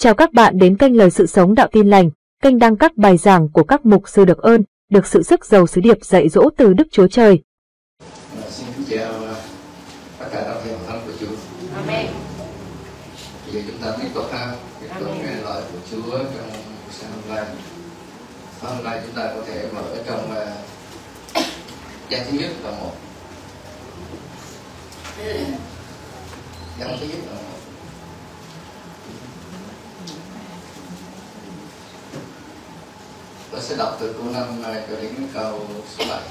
Chào các bạn đến kênh Lời Sự Sống Đạo Tin Lành, kênh đăng các bài giảng của các mục sư được ơn, được sự sức giàu sứ điệp dạy dỗ từ Đức Chúa Trời. Xin kính chào tất cả các thầy thánh của Chúa. Amen. Bây giờ chúng ta tiếp tục nghe lời của Chúa trong sáng hôm nay. Hôm nay chúng ta có thể mở trong Giăng thứ nhất đoạn 1. Giăng thứ nhất đoạn 1. Tôi sẽ đọc từ câu 5 cho đến câu số 7.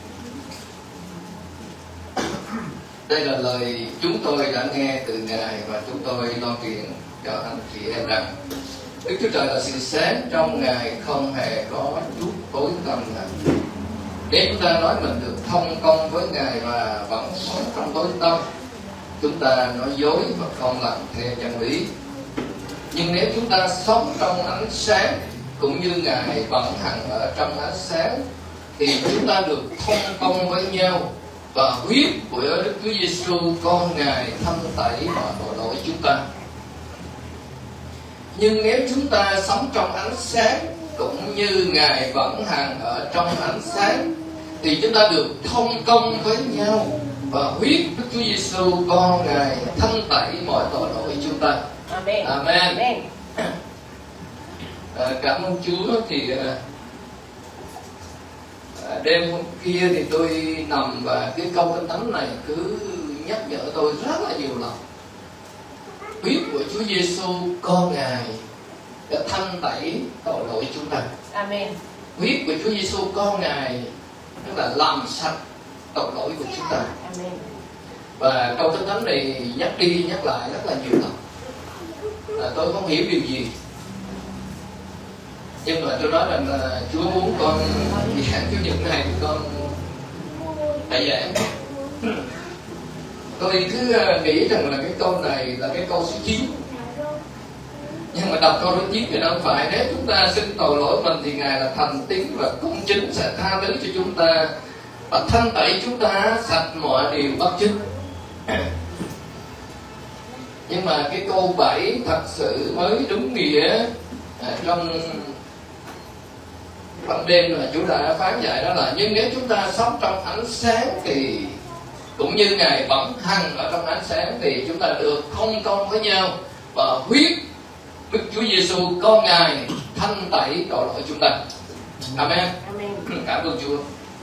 Đây là lời chúng tôi đã nghe từ Ngài và chúng tôi loan truyền cho anh chị em rằng Đức Chúa Trời là sự sáng, trong Ngài không hề có chút tối tăm nào. Nếu chúng ta nói mình được thông công với Ngài và vẫn sống trong tối tăm, chúng ta nói dối và không làm theo chân lý. Nhưng nếu chúng ta sống trong ánh sáng cũng như Ngài vẫn hằng ở trong ánh sáng, thì chúng ta được thông công với nhau, và huyết của Đức Chúa Giêsu con Ngài thanh tẩy mọi tội lỗi chúng ta. Nhưng nếu chúng ta sống trong ánh sáng cũng như Ngài vẫn hằng ở trong ánh sáng, thì chúng ta được thông công với nhau, và huyết Đức Chúa Giêsu con Ngài thanh tẩy mọi tội lỗi chúng ta. Amen. Amen. Amen. Cảm ơn Chúa. Thì đêm hôm kia thì tôi nằm và cái câu Kinh Thánh này cứ nhắc nhở tôi rất là nhiều lần. Huyết của Chúa Giêsu con Ngài đã thanh tẩy tội lỗi chúng ta. Amen. Huyết của Chúa Giêsu con Ngài tức là làm sạch tội lỗi của chúng ta. Amen. Và câu Kinh Thánh này nhắc đi nhắc lại rất là nhiều lần. Tôi không hiểu điều gì, nhưng mà tôi nói rằng là Chúa muốn con giảng Chủ nhật này con phải giảng. Tôi cứ nghĩ rằng là cái câu này là cái câu số 9, nhưng mà đọc câu số 9 thì đâu phải. Nếu chúng ta xin tội lỗi mình thì Ngài là thành tín và công chính sẽ tha thứ cho chúng ta và thanh tẩy chúng ta sạch mọi điều bất chính. Nhưng mà cái câu 7 thật sự mới đúng nghĩa trong ban đêm là Chúa đã phán dạy, đó là nhưng nếu chúng ta sống trong ánh sáng thì cũng như Ngài vẫn hằng ở trong ánh sáng, thì chúng ta được thông công với nhau, và huyết Đức Chúa Giêsu con Ngài thanh tẩy tội lỗi chúng ta. Amen. Amen. Cảm ơn Chúa.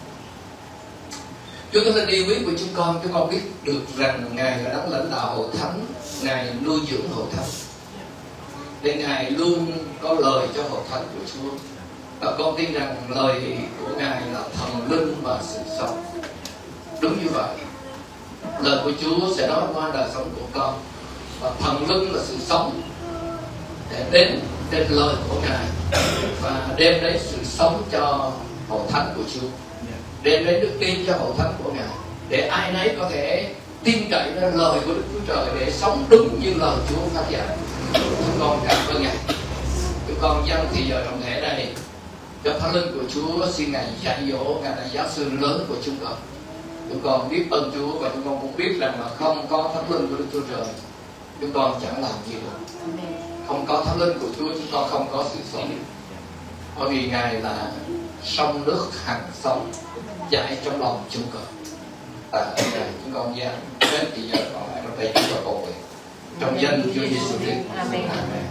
Chúa có tình yêu quý của chúng con biết được rằng Ngài là đấng lãnh đạo hội thánh, Ngài nuôi dưỡng hội thánh, nên Ngài luôn có lời cho hội thánh của Chúa. Và con tin rằng lời của Ngài là thần linh và sự sống. Đúng như vậy, lời của Chúa sẽ nói qua đời sống của con, và thần linh là sự sống để đến trên lời của Ngài và đem đến sự sống cho hội thánh của Chúa, đem đến đức tin cho hội thánh của Ngài, để ai nấy có thể tin cậy vào lời của Đức Chúa Trời để sống đúng như lời Chúa phán dạy. Chúng con cảm ơn Ngài. Chúng con dâng thì giờ trọng thể này cho Thánh Linh của Chúa, xin Ngài dạy dỗ. Ngài là giáo sư lớn của chúng con. Chúng con biết ơn Chúa, và chúng con cũng biết rằng là không có Thánh Linh của Đức Chúa Trời, chúng con chẳng làm gì được. Không có Thánh Linh của Chúa, chúng con không có sự sống. Bởi vì Ngài là sông nước hằng sống chảy trong lòng chúng con. Ngài chúng con giảng đến thì giờ còn lại trong tay chúng con cầu nguyện trong danh Chúa Giêsu Christ. Amen. Amen.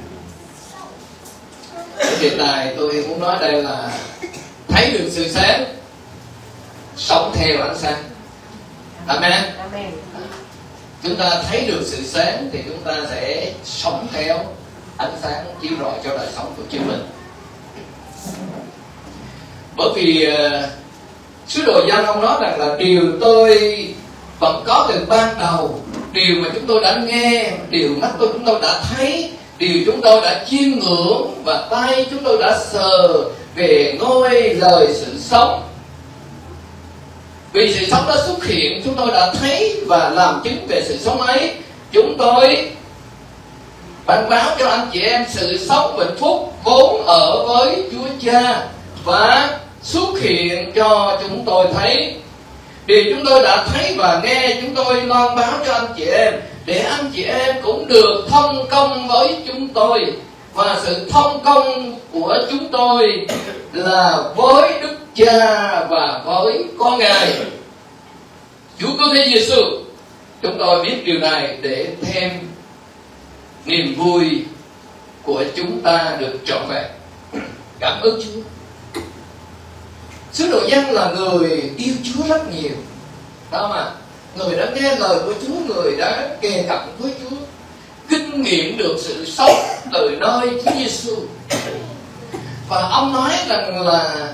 Cái đề tài tôi muốn nói đây là thấy được sự sáng, sống theo ánh sáng. Amen. Amen. Chúng ta thấy được sự sáng thì chúng ta sẽ sống theo ánh sáng chiếu rọi cho đời sống của chính mình. Bởi vì sứ đồ Giăng ông nói rằng là điều tôi vẫn có từ ban đầu, điều mà chúng tôi đã nghe, điều mắt chúng tôi đã thấy, điều chúng tôi đã chiêm ngưỡng và tay chúng tôi đã sờ về ngôi lời sự sống. Vì sự sống đã xuất hiện, chúng tôi đã thấy và làm chứng về sự sống ấy. Chúng tôi ban báo cho anh chị em sự sống hạnh phúc vốn ở với Chúa Cha và xuất hiện cho chúng tôi thấy. Điều chúng tôi đã thấy và nghe, chúng tôi loan báo cho anh chị em, để anh chị em cũng được thông công với chúng tôi. và sự thông công của chúng tôi là với Đức Cha và với con Ngài, Chúa Cứu Thế Giêsu. Chúng tôi biết điều này để thêm niềm vui của chúng ta được trọn vẹn. Cảm ơn Chúa. Sứ đồ Giăng là người yêu Chúa rất nhiều, đó mà người đã nghe lời của Chúa, người đã kề cận với Chúa, kinh nghiệm được sự sống từ nơi Chúa Giêsu. Và ông nói rằng là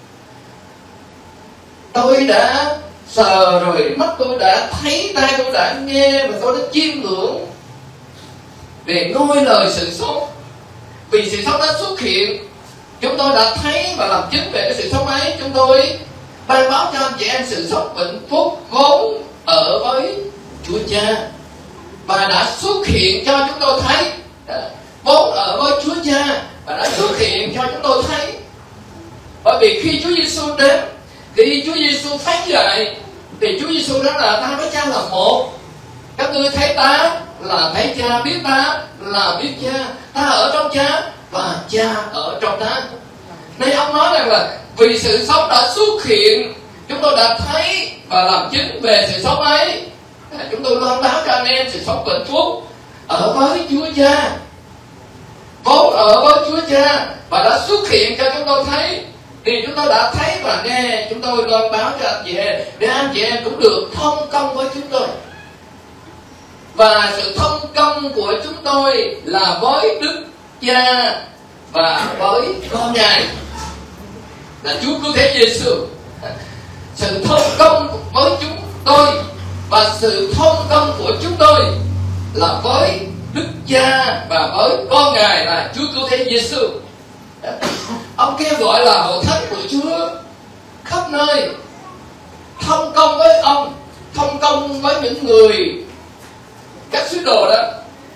tôi đã sờ rồi, mắt tôi đã thấy, tai tôi đã nghe, và tôi đã chiêm ngưỡng về ngôi lời sự sống. Vì sự sống đã xuất hiện, chúng tôi đã thấy và làm chứng về cái sự sống ấy. Chúng tôi ban báo cho anh chị em sự sống hạnh phúc vốn ở với Chúa Cha, và đã xuất hiện cho chúng tôi thấy, vốn ở với Chúa Cha và đã xuất hiện cho chúng tôi thấy. Bởi vì khi Chúa Giêsu đến, khi Chúa Giêsu phán dạy, thì Chúa Giêsu nói là ta với Cha là một. Các ngươi thấy ta là thấy Cha, biết ta là biết Cha, ta ở trong Cha và Cha ở trong ta. Nên ông nói rằng là vì sự sống đã xuất hiện, chúng tôi đã thấy và làm chứng về sự sống ấy. Chúng tôi loan báo cho anh em sự sống hạnh phúc ở với Chúa Cha, vốn ở với Chúa Cha và đã xuất hiện cho chúng tôi thấy. Thì chúng tôi đã thấy và nghe, chúng tôi loan báo cho anh chị em, để anh chị em cũng được thông công với chúng tôi. Và sự thông công của chúng tôi là với Đức Cha và với con Ngài, là Chúa Cứu Thế Giêsu. Sự thông công với chúng tôi và sự thông công của chúng tôi là với Đức Cha và với con Ngài, là Chúa Cứu Thế Giêsu. Ông kêu gọi là hội thánh của Chúa khắp nơi thông công với ông, thông công với những người các sứ đồ đó.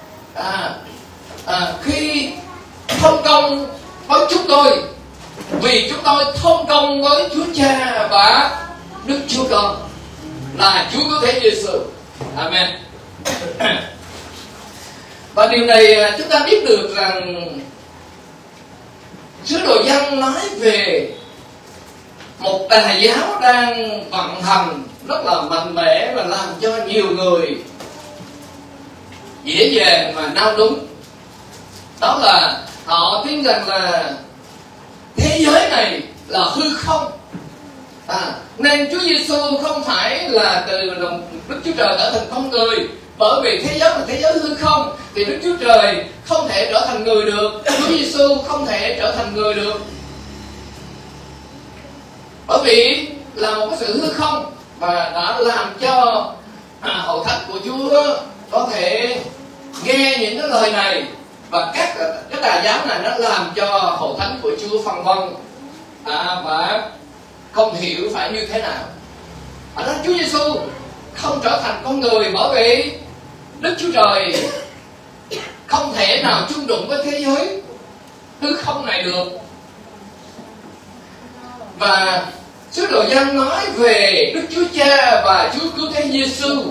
Khi thông công với chúng tôi, vì chúng tôi thông công với Chúa Cha và Đức Chúa Con, là Chúa Cứu Thế Giêsu. Amen. Và điều này chúng ta biết được rằng sứ đồ Giăng nói về một tà giáo đang vận hành rất là mạnh mẽ và làm cho nhiều người dễ dàng mà nao núng. Đó là họ tin rằng là thế giới này là hư không, nên Chúa Giêsu không phải là từ Đức Chúa Trời trở thành con người. Bởi vì thế giới là thế giới hư không, thì Đức Chúa Trời không thể trở thành người được, Chúa Giêsu không thể trở thành người được. Bởi vì là một cái sự hư không và đã làm cho hội thánh của Chúa có thể nghe những cái lời này, và các cái tà giáo này nó làm cho hội thánh của Chúa phân vân và không hiểu phải như thế nào. Ở đó Chúa Giêsu không trở thành con người, bởi vì Đức Chúa Trời không thể nào chung đụng với thế giới hư không này được. Và sứ đồ Giăng nói về Đức Chúa Cha và Chúa Cứu Thế Giêsu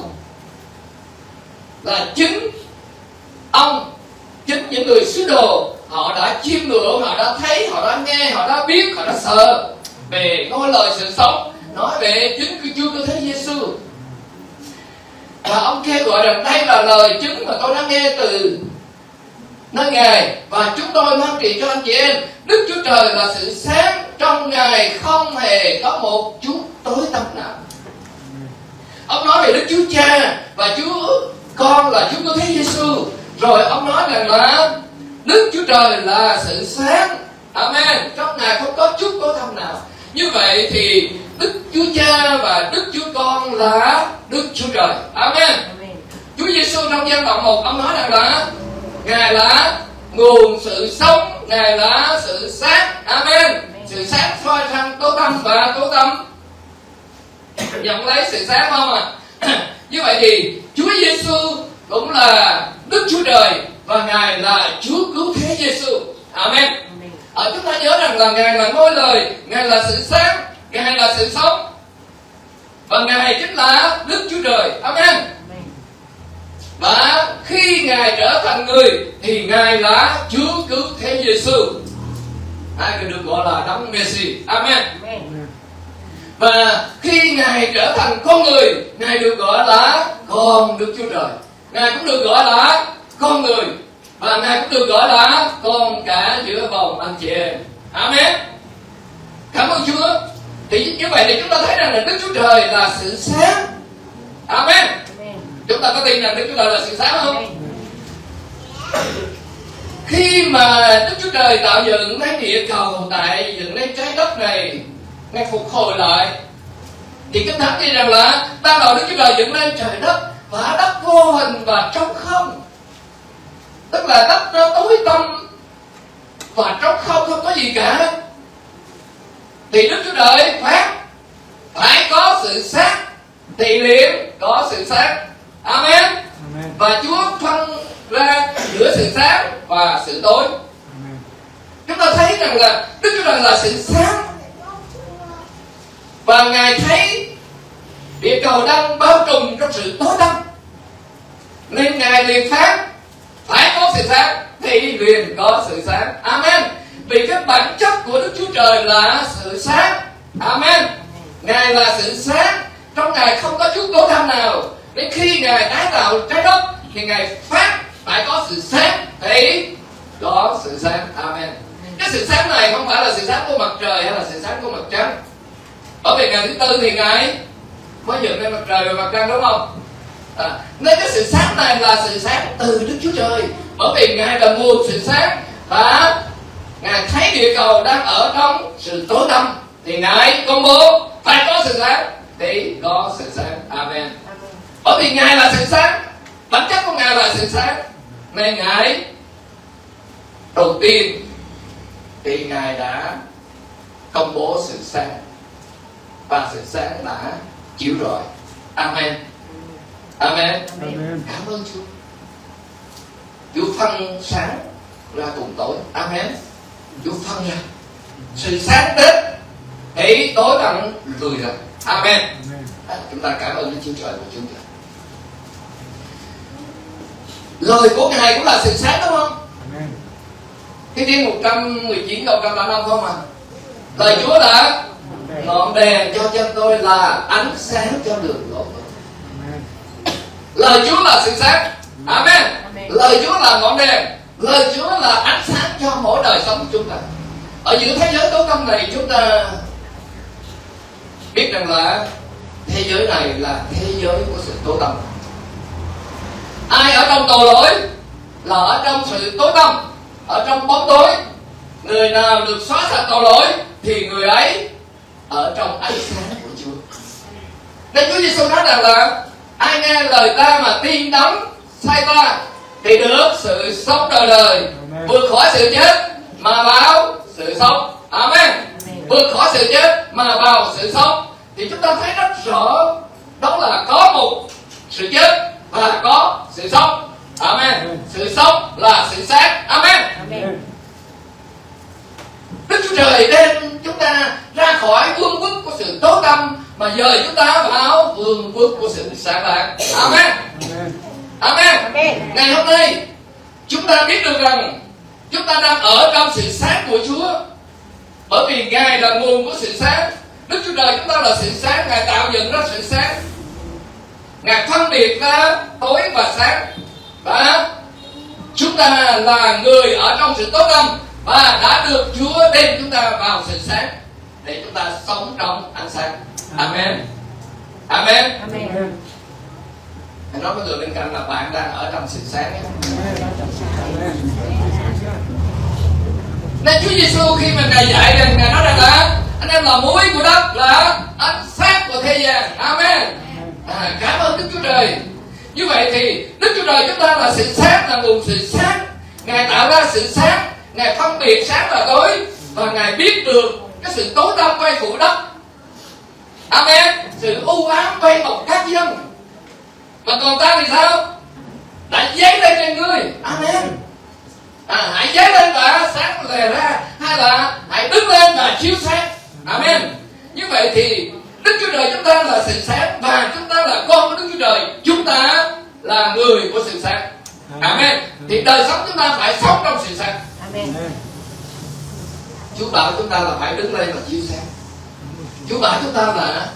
là chính ông, chính những người sứ đồ họ đã chiêm ngưỡng, họ đã thấy, họ đã nghe, họ đã biết, họ đã sờ về ngôi lời sự sống, nói về chính Chúa Cứu Thế Giêsu. Và ông kêu gọi rằng đây là lời chứng mà tôi đã nghe từ nơi Ngài, và chúng tôi loan truyền cho anh chị em. Đức Chúa Trời là sự sáng, trong Ngài không hề có một chút tối tăm nào. Ông nói về Đức Chúa Cha và Chúa Con là Chúa Cứu Thế Giêsu. Rồi ông nói rằng là Đức Chúa Trời là sự sáng. Amen. Trong Ngài không có chút tối tăm nào. Như vậy thì Đức Chúa Cha và Đức Chúa Con là Đức Chúa Trời. Amen. Chúa Giêsu trong Giăng đoạn 1 ông nói rằng là Ngài là nguồn sự sống, Ngài là sự sáng. Amen. Sự sáng soi sang tối tăm và tối tăm nhận lấy sự sáng không à. Như vậy thì Chúa Giêsu cũng là Đức Chúa Trời và Ngài là Chúa Cứu Thế Giêsu. Amen. Chúng ta nhớ rằng là Ngài là ngôi lời, Ngài là sự sáng, Ngài là sự sống, và Ngài chính là Đức Chúa Trời. Amen. Và khi Ngài trở thành người thì Ngài là Chúa cứu thế Giêsu. Ai được gọi là Đấng Messi. Amen. Và khi Ngài trở thành con người, Ngài được gọi là con Đức Chúa Trời. Ngài cũng được gọi là con người, và Ngài cũng được gọi là con cả giữa vòng anh chị em. Amen. Cảm ơn Chúa. Thì như vậy thì chúng ta thấy rằng là Đức Chúa Trời là sự sáng. Amen. Chúng ta có tin rằng Đức Chúa Trời là sự sáng không? Khi mà Đức Chúa Trời tạo dựng lấy địa cầu, tại dựng lấy trái đất này, Ngài phục hồi lại, thì Kinh Thánh ghi rằng là ban đầu Đức Chúa Trời dựng lên trời đất, và đất vô hình và trống không. Tức là đất nó tối tăm và trống không có gì cả. Thì Đức Chúa Trời phán phải có sự sáng, thì liền có sự sáng. Amen. Amen. Và Chúa phân ra giữa sự sáng và sự tối. Amen. Chúng ta thấy rằng là Đức Chúa Trời là sự sáng, và Ngài thấy địa cầu đang bao trùm trong sự tối tăm, nên Ngài liền phán phải có sự sáng, thì liền có sự sáng. Amen. Vì cái bản chất của Đức Chúa Trời là sự sáng. Amen. Ngài là sự sáng, trong Ngài không có chút tối tăm nào. Đến khi Ngài tái tạo trái đất thì Ngài phán phải có sự sáng, thì có sự sáng. Amen. Cái sự sáng này không phải là sự sáng của mặt trời hay là sự sáng của mặt trăng. Bởi vì ngày thứ tư thì Ngài mới dựng lên mặt trời và mặt trăng, đúng không? Nên cái sự sáng này là sự sáng từ Đức Chúa Trời. Bởi vì Ngài là nguồn sự sáng, và Ngài thấy địa cầu đang ở trong sự tối tăm, thì Ngài công bố phải có sự sáng, thì có sự sáng. Amen. Bởi vì Ngài là sự sáng, bản chất của Ngài là sự sáng, nên Ngài đầu tiên thì Ngài đã công bố sự sáng, và sự sáng đã chiếu rọi. Amen. Amen. Amen. Cảm ơn Chúa. Chúa phân sáng ra cùng tối. Amen. Chúa phân ra sự sáng đến thì tối tăm lùi ra. Amen. Chúng ta cảm ơn Đức Chúa Trời của chúng ta. Lời của Ngài cũng là sự sáng, đúng không? Amen. Thi Thiên 119 câu 135 không ạ? Lời Chúa là ngọn đèn cho chân tôi, là ánh sáng cho đường lộ tôi. Lời Chúa là sự sáng. Amen. Lời Chúa là ngọn đèn, lời Chúa là ánh sáng cho mỗi đời sống của chúng ta. Ở giữa thế giới tối tăm này, chúng ta biết rằng là thế giới này là thế giới của sự tối tăm. Ai ở trong tội lỗi là ở trong sự tối tăm, ở trong bóng tối. Người nào được xóa sạch tội lỗi thì người ấy ở trong ánh sáng của Chúa. Nên Chúa Giêsu nói rằng là ai nghe lời ta mà tin đấng sai ta thì được sự sống đời đời, vượt khỏi sự chết mà vào sự sống. Amen. Vượt khỏi sự chết mà vào sự sống. Thì chúng ta thấy rất rõ, đó là có một sự chết và có sự sống. Amen. Sự sống là sự sáng. Amen. Đức Chúa Trời đem chúng ta ra khỏi vương quốc của sự tối tăm, mà dời chúng ta vào vương quốc của sự sáng lạng. Amen. Amen. Ngày hôm nay chúng ta biết được rằng chúng ta đang ở trong sự sáng của Chúa, bởi vì Ngài là nguồn của sự sáng. Đức Chúa Trời chúng ta là sự sáng, Ngài tạo dựng ra sự sáng, Ngài phân biệt ra tối và sáng, và chúng ta là người ở trong sự tối tăm và đã được Chúa đem chúng ta vào sự sáng để chúng ta sống trong ánh sáng. Amen. Amen. Amen. Hãy nói với người bên cạnh là bạn đang ở trong sự sáng nhé. Nên Chúa Giêsu khi mà Ngài dạy rằng, Ngài nói rằng là anh em là muối của đất, là ánh sáng của thế gian. Amen. Cảm ơn Đức Chúa Trời. Như vậy thì Đức Chúa Trời chúng ta là sự sáng, là nguồn sự sáng. Ngài tạo ra sự sáng, Ngài phân biệt sáng và tối, và Ngài biết được cái sự tối tăm vây phủ đất. Amen. Sự u ám vây bọc các dân. Và còn ta thì sao? Đã dấy lên trên ngươi. Amen. Hãy dấy lên và sáng lè ra, hay là hãy đứng lên và chiếu sáng. Amen. Như vậy thì Đức Chúa Trời chúng ta là sự sáng, và chúng ta là con của Đức Chúa Trời. Chúng ta là người của sự sáng. Amen. Thì đời sống chúng ta phải sống trong sự sáng. Amen. Chúa bảo chúng ta là phải đứng lên và chiếu sáng. Chúa bảo chúng ta là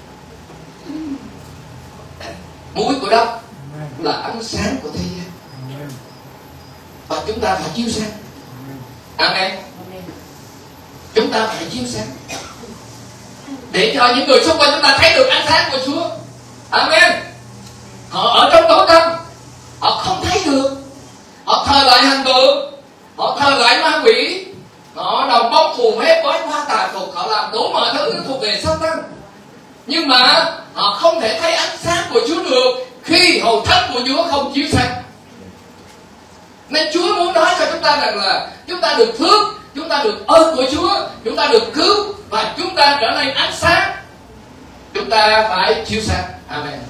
muối của đất, là ánh sáng của thế gian, và chúng ta phải chiếu sáng. Amen. Chúng ta phải chiếu sáng để cho những người xung quanh chúng ta thấy được ánh sáng của Chúa. Amen. Họ ở trong tối tăm, họ không thấy được, họ thờ lại hình tượng, họ thờ lại ma quỷ, họ đồng bóng phù phép bói hoa tà thuật, họ làm đủ mọi thứ thuộc về Satan, nhưng mà họ không thể thấy ánh sáng của Chúa được khi hầu thánh của Chúa không chiếu sáng. Nên Chúa muốn nói cho chúng ta rằng là chúng ta được phước, chúng ta được ơn của Chúa, chúng ta được cứu và chúng ta trở nên ánh sáng. Chúng ta phải chiếu sáng. Amen.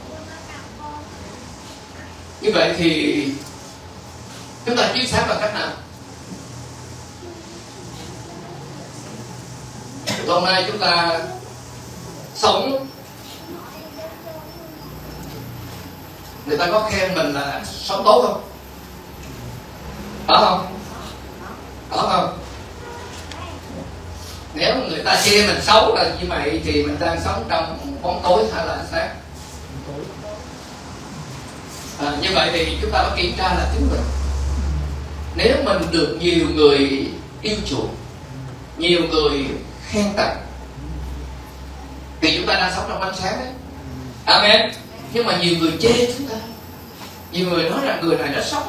Như vậy thì chúng ta chiếu sáng bằng cách nào? Hôm nay chúng ta sống, người ta có khen mình là sống tốt không? Có không? Có không? Nếu người ta chê mình xấu là như vậy thì mình đang sống trong bóng tối hay là sáng? Như vậy thì chúng ta phải kiểm tra là chính mình. Nếu mình được nhiều người yêu chuộng, nhiều người khen tặng, thì chúng ta đang sống trong ánh sáng đấy. Amen. Nhưng mà nhiều người chê chúng ta, nhiều người nói rằng người này nó sống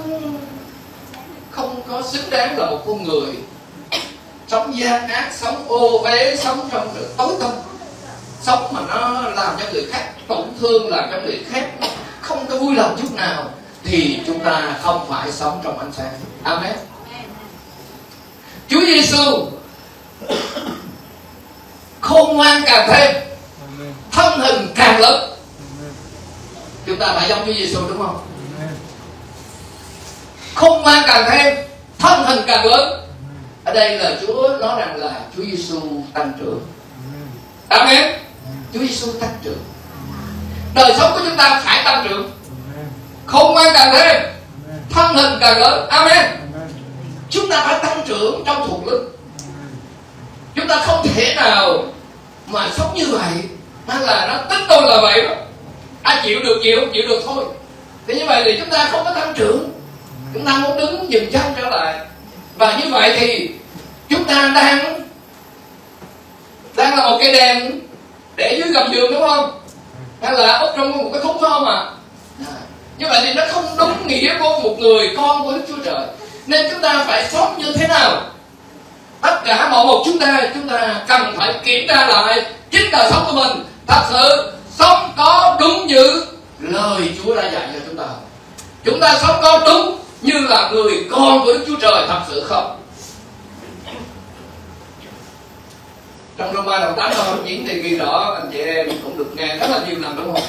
không có xứng đáng là một con người, sống gian ác, sống ô uế, sống trong tối tăm, sống mà nó làm cho người khác tổn thương, làm cho người khác không có vui lòng chút nào, thì chúng ta không phải sống trong ánh sáng. Amen. Chúa Giêsu khôn ngoan càng thêm, thân hình càng lớn. Chúng ta phải giống Chúa Giêsu đúng không? Khôn ngoan càng thêm, thân hình càng lớn. Ở đây là Chúa nói rằng là Chúa Giêsu tăng trưởng. Amen. Chúa Giêsu tăng trưởng. Đời sống của chúng ta phải tăng trưởng. Khôn ngoan càng thêm, thân hình càng lớn. Amen. Chúng ta phải tăng trưởng trong thuộc linh. Chúng ta không thể nào mà sống như vậy, hay là nó tính tôi là vậy đó, ai chịu được chịu, không chịu được thôi. Thì như vậy thì chúng ta không có tăng trưởng. Chúng ta muốn đứng dừng chân trở lại. Và như vậy thì chúng ta đang là một cây đèn để dưới gầm giường đúng không? Hay là úp trong một cái khúc phải không ạ? Như vậy thì nó không đúng nghĩa của một người con của Đức Chúa Trời. Nên chúng ta phải sống như thế nào? Tất cả mọi một chúng ta cần phải kiểm tra lại chính đời sống của mình. Thật sự sống có đúng như lời Chúa đã dạy cho chúng ta. Chúng ta sống có đúng như là người con của Đức Chúa Trời thật sự không? Trong Roma đoạn 8 câu 9 thì ghi rõ, anh chị em cũng được nghe rất là nhiều lần đúng không?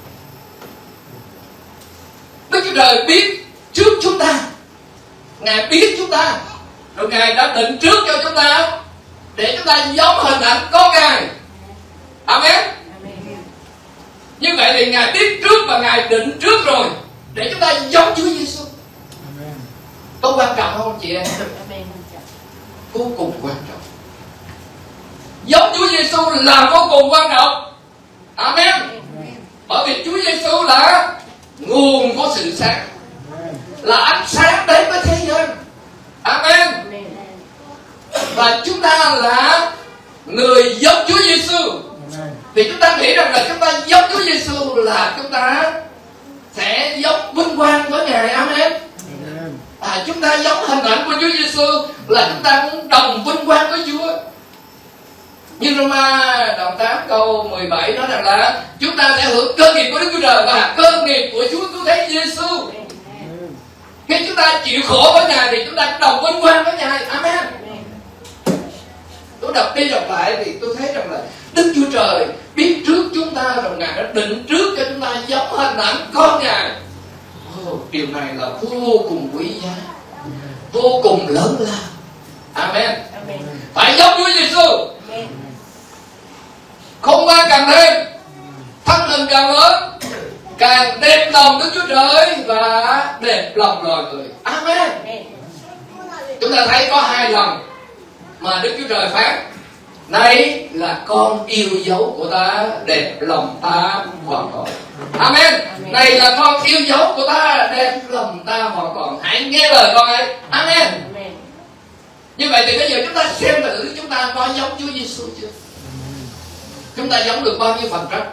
Đức Chúa Trời biết trước chúng ta, Ngài biết chúng ta, rồi Ngài đã định trước cho chúng ta để chúng ta giống hình ảnh con Ngài. Amen. Như vậy thì Ngài biết trước và Ngài định trước rồi để chúng ta giống Chúa Giêsu. Có quan trọng không chị em? Vô cùng quan trọng. Giống Chúa Giêsu là vô cùng quan trọng. Amen. Bởi vì Chúa Giêsu là nguồn của sự sáng, là ánh sáng đến với thế gian. Amen. Và chúng ta là người giống Chúa Giêsu. Thì chúng ta nghĩ rằng là chúng ta giống Chúa Giêsu là chúng ta sẽ giống vinh quang với Ngài. Amen. Chúng ta giống hình ảnh của Chúa Giêsu là chúng ta cũng đồng vinh quang với Chúa. Như Roma đoạn 8 câu 17 nói rằng là chúng ta sẽ hưởng cơ nghiệp của Đức Chúa Trời và cơ nghiệp của Chúa Cứu Thế Giêsu. Khi chúng ta chịu khổ với Ngài thì chúng ta đồng vinh quang với Ngài. Amen. Tôi đọc đi đọc lại thì tôi thấy rằng là Đức Chúa Trời biết trước chúng ta, rồi Ngài đã định trước cho chúng ta giống hình ảnh con Ngài. Điều này là vô cùng quý giá, vô cùng lớn lao. Amen. Phải giống Chúa Giêsu. Khôn ngoan càng thêm, thân hình càng lớn, càng đẹp lòng Đức Chúa Trời và đẹp lòng loài người. Amen. Chúng ta thấy có 2 lần mà Đức Chúa Trời phán: này là con yêu dấu của ta, đẹp lòng ta hoàn toàn. Amen. Này là con yêu dấu của ta, đẹp lòng ta hoàn toàn. Hãy nghe lời con ấy. Amen. Như vậy thì bây giờ chúng ta xem thử chúng ta có giống Chúa Giêsu chưa? Chúng ta giống được bao nhiêu phần trăm?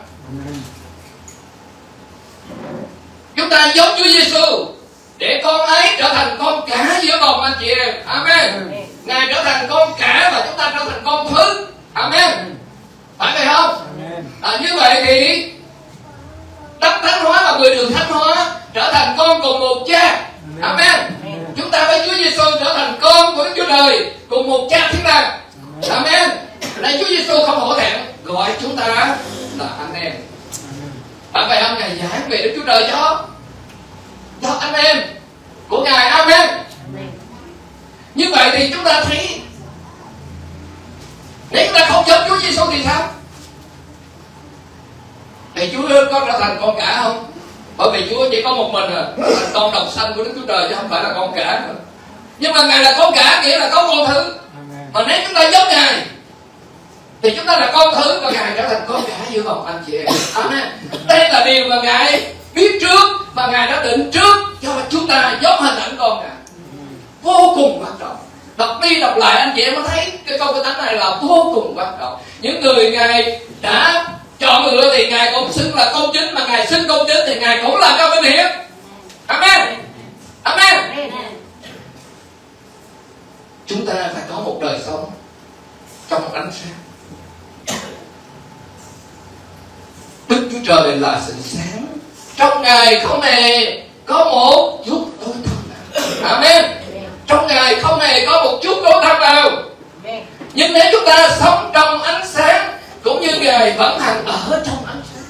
Chúng ta giống Chúa Giêsu để con ấy trở thành con cả giữa vòng anh chị em. Amen. Ngài trở thành con cả và chúng ta trở thành con thứ. Amen. Phải vậy không? Như vậy thì đấng thánh hóa và người được thánh hóa trở thành con cùng một cha. Amen. Chúng ta với Chúa Giêsu trở thành con của Đức Chúa Trời cùng một cha thiên đàng. Amen. Này Chúa Giêsu không hổ thẹn gọi chúng ta là anh em. Phải vậy không? Ngài giảng về Đức Chúa Trời cho anh em của Ngài. Amen. Như vậy thì chúng ta thấy nếu chúng ta không giống Chúa Giêsu thì sao? Thì Chúa có trở thành con cả không? Bởi vì Chúa chỉ có một mình là con độc sanh của Đức Chúa Trời chứ không phải là con cả. Nhưng mà Ngài là con cả nghĩa là có con thứ. Mà nếu chúng ta giống Ngài thì chúng ta là con thứ và Ngài trở thành con cả giữa vòng anh chị em. Amen. Đây là điều mà Ngài biết trước và Ngài đã định trước cho chúng ta giống hình ảnh con cả. Vô cùng quan trọng. Đọc đi đọc lại anh chị em mới thấy cái câu Kinh Thánh này là vô cùng quan trọng. Những người Ngài đã chọn lựa thì Ngài cũng xứng là công chính, mà Ngài xứng công chính thì Ngài cũng là cao vinh hiển. Amen. Amen. Chúng ta phải có một đời sống trong ánh sáng. Đức Chúa Trời là sự sáng, trong Ngài không hề có một chút tối tăm nào. Amen. Trong Ngài không hề có một chút tối tăm nào. Nhưng nếu chúng ta sống trong ánh sáng, cũng như Ngài vẫn hằng ở trong ánh sáng.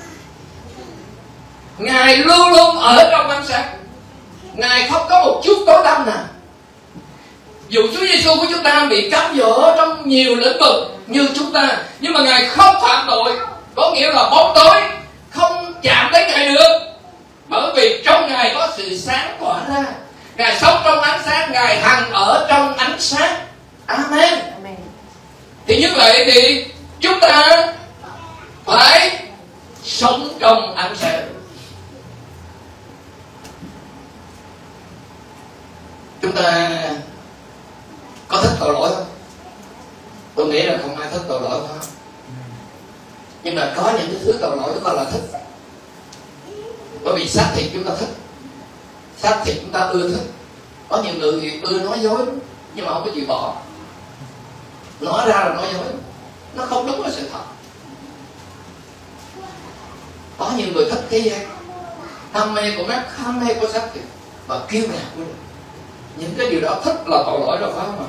Ngài luôn luôn ở trong ánh sáng. Ngài không có một chút tối tăm nào. Dù Chúa Giêsu của chúng ta bị cám dỗ trong nhiều lĩnh vực như chúng ta, nhưng mà Ngài không phạm tội, có nghĩa là bóng tối không chạm đến Ngài được, bởi vì trong Ngài có sự sáng tỏa ra. Ngài sống trong ánh sáng, Ngài hằng ở trong ánh sáng. Amen. Thì như vậy thì chúng ta phải sống trong ánh sáng. Chúng ta có thích tội lỗi không? Tôi nghĩ là không ai thích tội lỗi không? Nhưng mà có những cái thứ tội lỗi chúng ta là thích. Bởi vì xác thịt chúng ta thích, xác thịt chúng ta ưa thích. Có nhiều người thì ưa nói dối nhưng mà không có chịu bỏ. Nói ra là nói dối, nó không đúng với sự thật. Có nhiều người thích thế gian, ham mê của mắt, ham mê của xác thịt và kiêu ngạo của mình. Những cái điều đó thích là tội lỗi rồi, phải không ạ?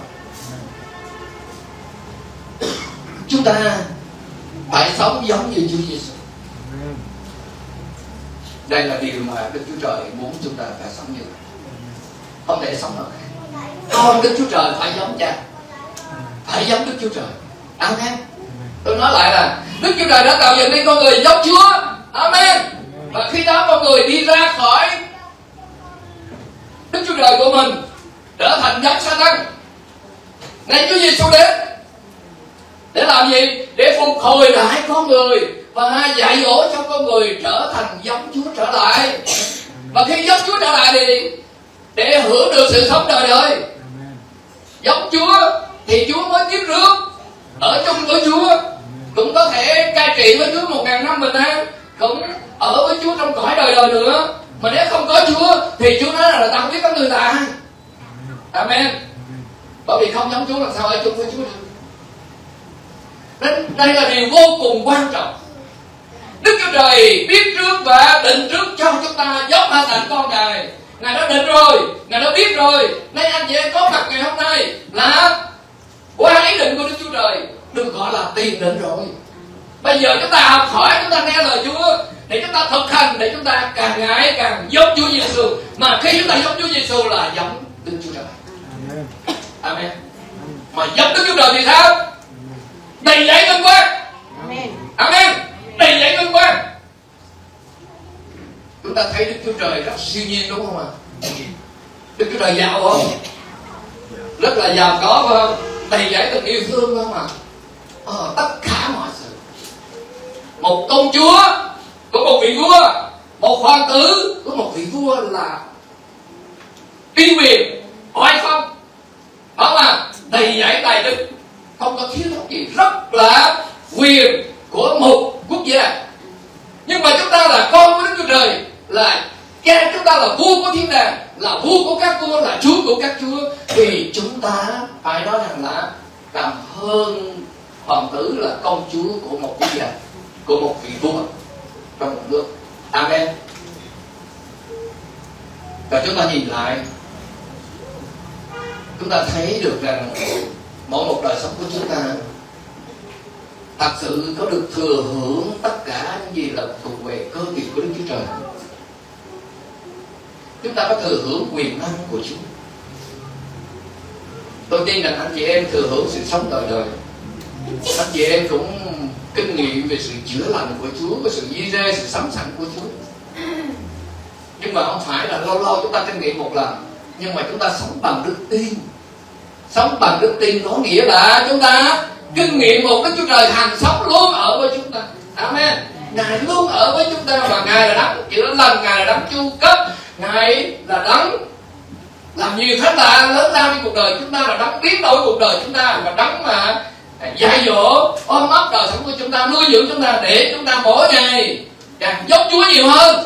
Chúng ta phải sống giống như Chúa Giêsu. Đây là điều mà Đức Chúa Trời muốn chúng ta phải sống như vậy. Không thể sống nào khác. Con Đức Chúa Trời phải giống Cha, phải giống Đức Chúa Trời. Amen. Tôi nói lại là Đức Chúa Trời đã tạo dựng nên con người giống Chúa. Amen. Và khi đó con người đi ra khỏi Đức Chúa Trời của mình, trở thành giống Sa-tan. Này Chúa Giêsu đến để làm gì? Để phục hồi lại con người và dạy dỗ cho con người trở thành giống Chúa trở lại. Và khi giống Chúa trở lại thì để hưởng được sự sống đời đời. Giống Chúa thì Chúa mới tiếp rước ở chung với Chúa, cũng có thể cai trị với Chúa 1000 năm bình an, cũng ở với Chúa trong cõi đời đời nữa. Mà nếu không có Chúa thì Chúa nói là ta không biết có người ta. Amen. Bởi vì không giống Chúa làm sao ở chung với Chúa được. Nên đây là điều vô cùng quan trọng. Đức Chúa Trời biết trước và định trước cho chúng ta giống hình ảnh con Ngài. Ngài đã định rồi, Ngài đã biết rồi. Nên anh chị em có mặt ngày hôm nay là qua ý định của Đức Chúa Trời, đừng gọi là tiền định rồi. Bây giờ chúng ta học hỏi, chúng ta nghe lời Chúa để chúng ta thực hành, để chúng ta càng ngày càng giống Chúa Giêsu. Mà khi chúng ta giống Chúa Giêsu là giống Đức Chúa Trời. Amen. Mà giống Đức Chúa Trời thì sao? Đầy dẫy vinh quang. Amen. Đầy dẫy vinh quang. Chúng ta thấy Đức Chúa Trời rất siêu nhiên đúng không ạ? Đức Chúa Trời giàu không? Rất là giàu có phải không? Đầy dẫy tình yêu thương không ạ? Tất cả mọi sự. Một công chúa của một vị vua, một hoàng tử của một vị vua là uy quyền, oai phong, phải không ạ? Đầy dẫy tài đức, không có thiếu thốn gì, rất là quyền của một quốc gia. Nhưng mà chúng ta là con của Đức Chúa Trời, là cha chúng ta là vua của thiên đàng, là vua của các vua, là chúa của các chúa, thì chúng ta phải nói rằng là làm hơn hoàng tử, là công chúa của một quốc gia, của một vị vua trong một nước. Amen. Và chúng ta nhìn lại, chúng ta thấy được rằng mỗi một đời sống của chúng ta thật sự có được thừa hưởng tất cả những gì là thuộc về cơ nghiệp của Đức Chúa Trời. Chúng ta có thừa hưởng quyền năng của Chúa. Tôi tin rằng anh chị em thừa hưởng sự sống đời đời. Anh chị em cũng kinh nghiệm về sự chữa lành của Chúa, về sự di rê, sự sắm sẵn của Chúa. Nhưng mà không phải là lâu lâu chúng ta kinh nghiệm một lần, nhưng mà chúng ta sống bằng đức tin. Sống bằng đức tin có nghĩa là chúng ta kinh nghiệm một Đức Chúa Trời hàng sống luôn ở với chúng ta. Amen. Ngài luôn ở với chúng ta, và Ngài là đấng chữa lành, Ngài là đấng chu cấp, Ngài là đấng làm nhiều phép lạ lớn lao trong cuộc đời chúng ta, là đấng biến đổi cuộc đời chúng ta, và đấng mà dạy dỗ, ôm ấp đời sống của chúng ta, nuôi dưỡng chúng ta, để chúng ta mỗi ngày càng giống Chúa nhiều hơn.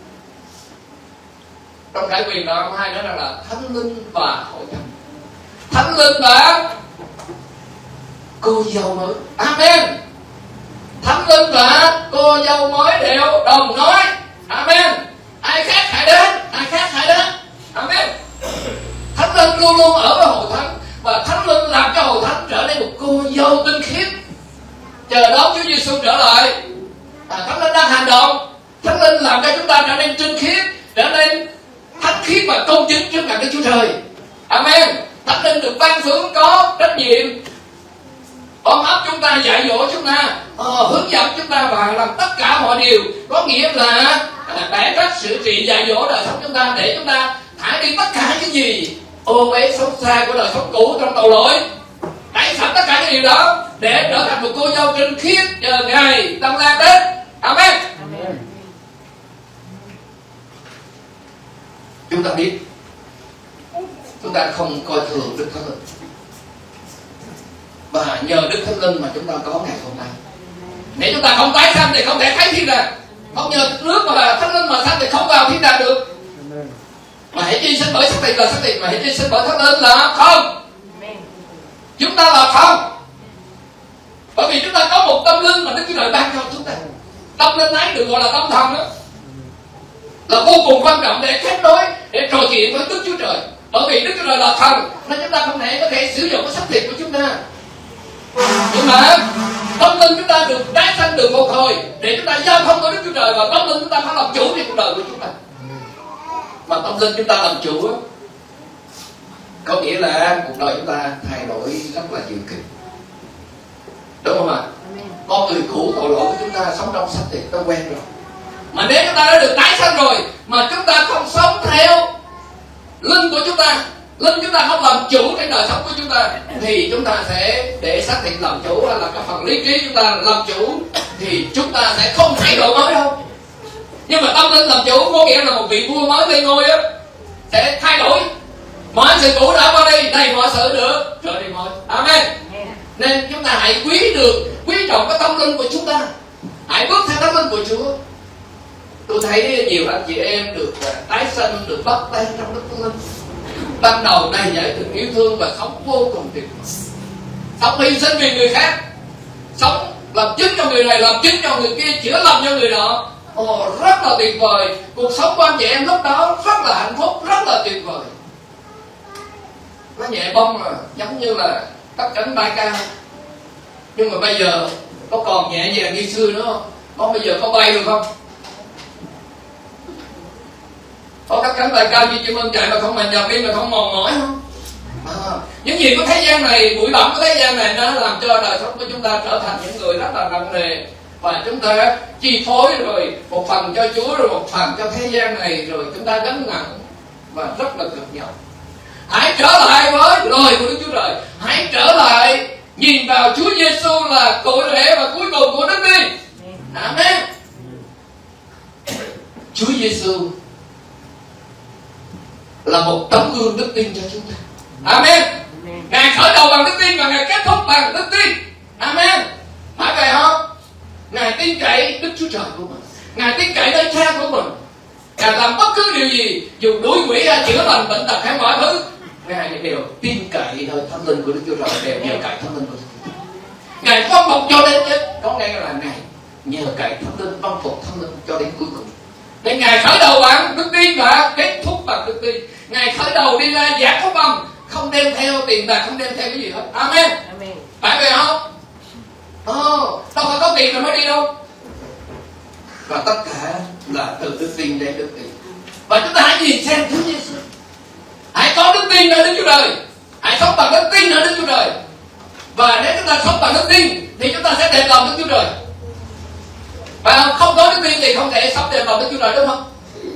Trong Khải Huyền đoạn 2 nữa là Thánh Linh và Hội Thánh. Thánh Linh và cô dâu mới. Amen. Thánh Linh và cô dâu mới đều đồng nói. Amen. Ai khác hãy đến, ai khác hãy đến. Amen. Thánh Linh luôn luôn ở với Hội Thánh, và Thánh Linh làm cho Hội Thánh trở nên một cô dâu tinh khiết, chờ đón Chúa Giêsu trở lại. Thánh Linh đang hành động. Thánh Linh làm cho chúng ta trở nên tinh khiết, trở nên thánh khiết và công chính trước mặt Đức Chúa Trời. Amen. Thánh Linh được ban xuống có trách nhiệm ôm ấp chúng ta, dạy dỗ chúng ta, hướng dẫn chúng ta và làm tất cả mọi điều. Có nghĩa là bẻ trách, sự trị, dạy dỗ đời sống chúng ta, để chúng ta thải đi tất cả những gì ô uế xấu xa của đời sống cũ trong tội lỗi, đẩy sạch tất cả những điều đó để trở thành một cô dâu tinh khiết chờ ngày Tân Lan đến. Amen. Amen. Chúng ta biết chúng ta không coi thường Đức Thánh Linh, và nhờ Đức Thánh Linh mà chúng ta có ngày hôm nay. Nếu chúng ta không tái sanh thì không thể thấy thiên đàng. Không nhờ nước mà là Thánh Linh mà sanh thì không vào thiên đàng được. Mà hãy chi sinh bởi xác thịt là xác thịt, mà hãy chi sinh bởi Thánh Linh là không. Chúng ta là không. Bởi vì chúng ta có một tâm linh mà Đức Chúa Trời ban cho chúng ta. Tâm linh ấy được gọi là tâm thần đó, là vô cùng quan trọng để kết nối, để trò chuyện với Đức Chúa Trời. Bởi vì Đức Chúa Trời là thần, nên chúng ta không thể có thể sử dụng cái xác thịt của chúng ta. Nhưng mà tâm linh chúng ta được tái sanh, được phục hồi, để chúng ta giao thông với Đức Chúa Trời, và tâm linh chúng ta phải làm chủ trên cuộc đời của chúng ta. Mà tâm linh chúng ta làm chủ có nghĩa là cuộc đời chúng ta thay đổi rất là nhiều kịch, đúng không ạ? Con người cũ tội lỗi của chúng ta sống trong xác thịt đã quen rồi. Mà nếu chúng ta đã được tái sanh rồi mà chúng ta không sống theo linh của chúng ta, linh chúng ta không làm chủ trên đời sống của chúng ta, thì chúng ta sẽ để xác thịt làm chủ, hay là cái phần lý trí chúng ta làm chủ, thì chúng ta sẽ không thay đổi mới đâu. Nhưng mà tâm linh làm chủ có nghĩa là một vị vua mới lên ngôi á sẽ thay đổi mọi sự cũ đã qua đi, đầy mọi sự được trở đi mới. Amen. Nên chúng ta hãy quý trọng cái tâm linh của chúng ta, hãy bước theo tâm linh của Chúa. Tôi thấy nhiều anh chị em được tái sanh, được bắt tay trong Đức Thánh Linh, ban đầu đầy dẫy tình yêu thương và sống vô cùng tuyệt vời, sống hy sinh vì người khác, sống làm chứng cho người này, làm chứng cho người kia, chữa lành cho người nọ. Rất là tuyệt vời. Cuộc sống của anh chị em lúc đó rất là hạnh phúc, rất là tuyệt vời. Nó nhẹ bông mà, giống như là cất cánh bay cao. Nhưng mà bây giờ có còn nhẹ nhàng như xưa nữa không? Con bây giờ có bay được không? Có cất cánh bay cao như chim ưng chạy mà không mệt nhọc đi, mà không mòn mỏi không? Những gì của thế gian này, bụi bặm của thế gian này, nó làm cho đời sống của chúng ta trở thành những người rất là nặng nề, và chúng ta chi phối, rồi một phần cho Chúa rồi một phần cho thế gian này, rồi chúng ta gánh nặng và rất là cực nhọc. Hãy trở lại với lời của Đức Chúa Trời, hãy trở lại nhìn vào Chúa Giêsu là cội rễ và cuối cùng của đức tin. Amen. Chúa Giêsu là một tấm gương đức tin cho chúng ta. Amen. Ngài khởi đầu bằng đức tin và Ngài kết thúc bằng đức tin. Amen. Phải vậy không? Ngài tin cậy Đức Chúa Trời của mình, Ngài tin cậy nơi Cha của mình. Ngài làm bất cứ điều gì, dù đuổi quỷ hay chữa lành bệnh tật hay mọi thứ, Ngài đều tin cậy nơi Thánh Linh của Đức Chúa Trời, đều nhờ cậy Thánh Linh của Đức Chúa Trời. Ngài vâng phục cho đến chết, có nghĩa là Ngài nhờ cậy Thánh Linh, vâng phục Thánh Linh cho đến cuối cùng. Nên Ngài khởi đầu bằng đức tin và kết thúc bằng đức tin. Ngài khởi đầu đi ra giảng phúc âm, không đem theo tiền bạc, không đem theo cái gì hết. Amen. Phải vậy không? Đâu phải có tiền rồi mới đi đâu. Và tất cả là từ đức tin đến đức tin. Và chúng ta hãy nhìn xem Chúa Giêsu. Hãy có đức tin nơi Đức Chúa Trời, hãy sống bằng đức tin nơi Đức Chúa Trời. Và nếu chúng ta sống bằng đức tin thì chúng ta sẽ đẹp lòng Đức Chúa Trời. Và không có đức tin thì không thể sống đẹp lòng Đức Chúa Trời, đúng không?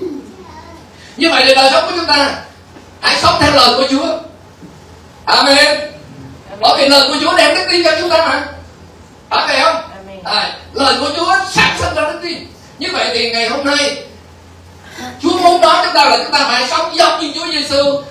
Như vậy thì đời sống của chúng ta hãy sống theo lời của Chúa. Amen. Bởi vì lời của Chúa đem đức tin cho chúng ta mà. Phải vậy không? Lời của Chúa sản sinh ra đức tin. Như vậy thì ngày hôm nay Chúa muốn nói chúng ta là chúng ta phải sống giống như Chúa Giêsu,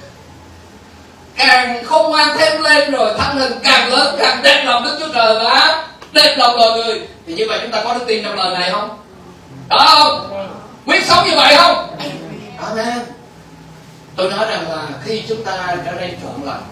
càng khôn ngoan thêm lên, rồi thân hình càng lớn, càng đẹp lòng Đức Chúa Trời và đẹp lòng loài người. Thì như vậy chúng ta có đức tin trong lời này không? Đó không? Quyết sống như vậy không? Amen. Tôi nói rằng là khi chúng ta trở nên trọn lành,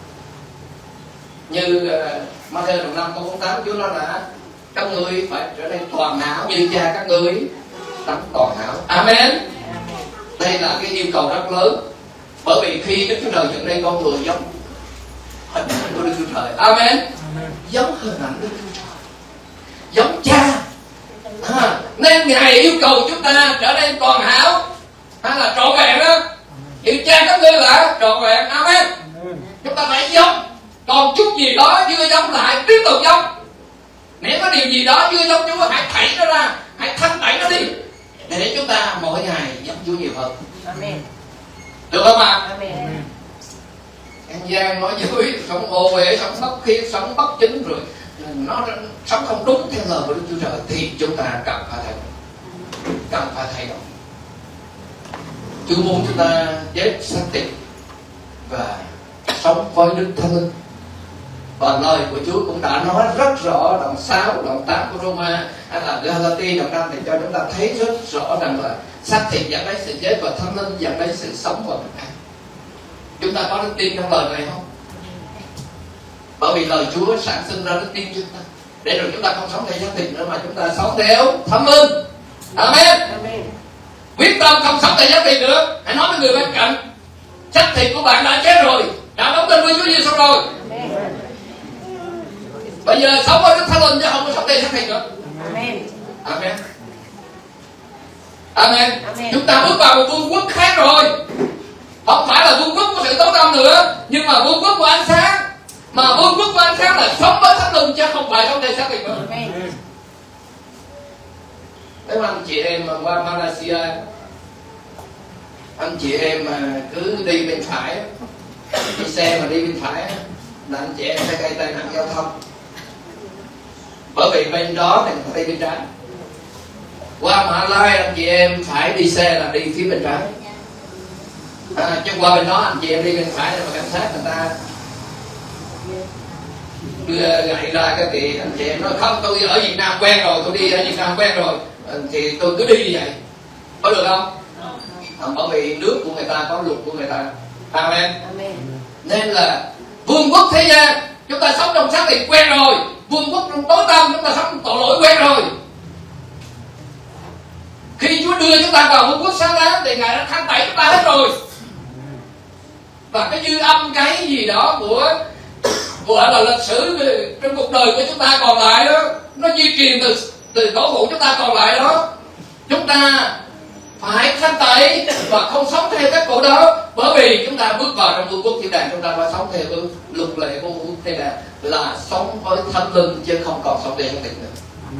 như Matthew đoạn 5 câu 48, Chúa nói là các ngươi phải trở nên toàn hảo như Cha các ngươi tánh toàn hảo. Amen. Đây là cái yêu cầu rất lớn. Bởi vì khi Đức Chúa Trời dựng nên con người giống hình ảnh của Đức Chúa Trời. Amen. Giống hình ảnh Đức Chúa Trời, giống Cha. Nên Ngài yêu cầu chúng ta trở nên toàn hảo hay là trọn vẹn đó. Như Cha các ngươi là trọn vẹn. Amen. Chúng ta phải giống. Còn chút gì đó chưa giống là hãy tiếp tục giống. Nếu có điều gì đó chưa giống Chúa, hãy thảy nó ra, hãy thanh tẩy nó đi, để chúng ta mỗi ngày giống Chúa nhiều hơn. Amen. Được không ạ? Amen. An Giang nói dối, sống ô uế, sống bất khiết, sống bất chính, rồi nó sống không đúng theo lời của Đức Chúa Trời, thì chúng ta cần phải thay đổi. Chúa muốn chúng ta chết xác thịt và sống với Đức Thánh Linh. Và lời của Chúa cũng đã nói rất rõ đoạn 6, đoạn 8 của Roma hay là Galati đoạn 5 để cho chúng ta thấy rất rõ rằng là xác thịt dẫn đến sự chết và Thánh Linh dẫn đến sự sống và bình an. Chúng ta có đức tin trong lời này không? Bởi vì lời Chúa sản sinh ra đức tin chúng ta, để rồi chúng ta không sống theo xác thịt nữa mà chúng ta sống theo Thánh Linh. Amen. Quyết tâm không sống theo xác thịt nữa. Hãy nói với người bên cạnh, xác thịt của bạn đã chết rồi, đã đóng tin với Chúa Giêsu rồi. Bây giờ sống với Đức Thánh Linh chứ không có sống theo xác thịt nữa. Amen. Amen. Amen. Chúng ta bước vào một vương quốc khác rồi. Không phải là vương quốc của sự tối tăm nữa, nhưng mà vương quốc của ánh sáng. Mà vương quốc của ánh sáng là sống với Thánh Linh chứ không phải sống theo xác thịt nữa. Nếu anh chị em mà qua Malaysia, anh chị em mà cứ đi bên phải, đi xe mà đi bên phải là anh chị em sẽ gây tai nạn giao thông. Bởi vì bên đó thì phải đi bên trái. Qua Mã Lai anh chị em phải đi xe là đi phía bên trái. Chứ qua bên đó anh chị em đi bên phải là cảnh sát người ta đưa gậy ra cái thì anh chị em nói không, tôi ở Việt Nam quen rồi, tôi đi ở Việt Nam quen rồi, thì tôi cứ đi như vậy. Có được không? Bởi vì nước của người ta có luật của người ta. Amen. Nên là vương quốc thế gian chúng ta sống trong xác thịt quen rồi, vương quốc trong tối tăm chúng ta sống trong tội lỗi quen rồi. Khi Chúa đưa chúng ta vào vương quốc sáng láng thì Ngài đã thanh tẩy chúng ta hết rồi. Và cái dư âm cái gì đó của gọi là lịch sử trong cuộc đời của chúng ta còn lại đó, nó di truyền từ tổ phụ chúng ta còn lại đó, chúng ta phải thanh tẩy và không sống theo các cụ đó. Bởi vì chúng ta bước vào trong vương quốc thiên đàng, chúng ta phải sống theo luật lệ của vương quốc thiên đàng là sống với Thánh Linh chứ không còn sống theo xác thịt nữa.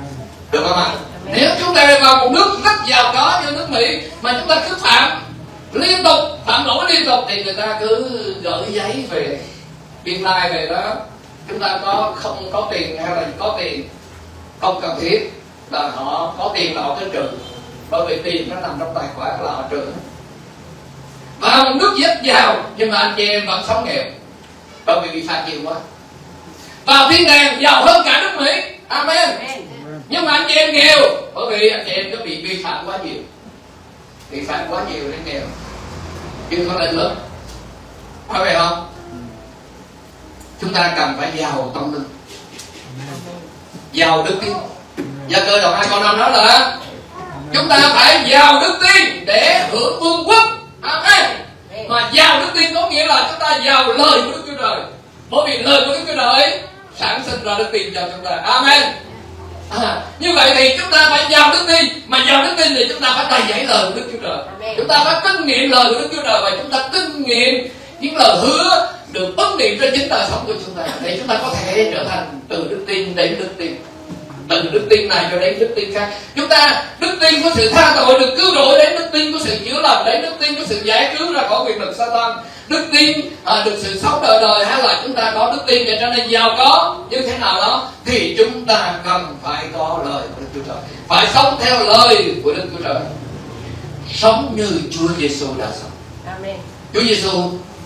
Được không ạ? Nếu chúng ta vào một nước rất giàu có như nước Mỹ mà chúng ta cứ phạm liên tục, phạm lỗi liên tục thì người ta cứ gửi giấy về, biên lai về đó. Chúng ta không có tiền hay là có tiền không cần thiết là họ có tiền là họ cứ trừ, bởi vì tiền nó nằm trong tài khoản là họ trừ. Vào một nước rất giàu nhưng mà anh chị em vẫn sống nghèo bởi vì bị phạt nhiều quá. Vào thiên đàng giàu hơn cả nước Mỹ, amen. Nhưng mà anh chị em nghèo bởi vì anh chị em có bị vi phạm quá nhiều, bị phạt quá nhiều nên nghèo, chứ không lên lớn, phải vậy không? Chúng ta cần phải giàu tâm linh, giàu đức tin. Gia Cơ đoạn 2 câu 5 nói là chúng ta phải giàu đức tin để hưởng vương quốc, amen. Mà giàu đức tin có nghĩa là chúng ta giàu lời của Đức Chúa Trời, bởi vì lời của Đức Chúa Trời sản sinh ra đức tin cho chúng ta, amen. Như vậy thì chúng ta phải giàu đức tin, mà giàu đức tin thì chúng ta phải đầy dẫy lời của Đức Chúa Trời. Chúng ta phải kinh nghiệm lời của Đức Chúa Trời và chúng ta kinh nghiệm những lời hứa được ứng nghiệm trên chính đời sống của chúng ta, để chúng ta có thể trở thành từ đức tin đến đức tin, từ đức tin này cho đến đức tin khác. Chúng ta đức tin có sự tha tội được cứu rỗi, đến đức tin có sự chữa lành, đến đức tin có sự giải cứu ra khỏi quyền lực Sa-tan, đức tin được sự sống đời đời, hay là chúng ta có đức tin để trở nên giàu có như thế nào đó, thì chúng ta cần phải có lời của Đức Chúa Trời, phải sống theo lời của Đức Chúa Trời, sống như Chúa Giêsu đã sống. Amen. Chúa Giêsu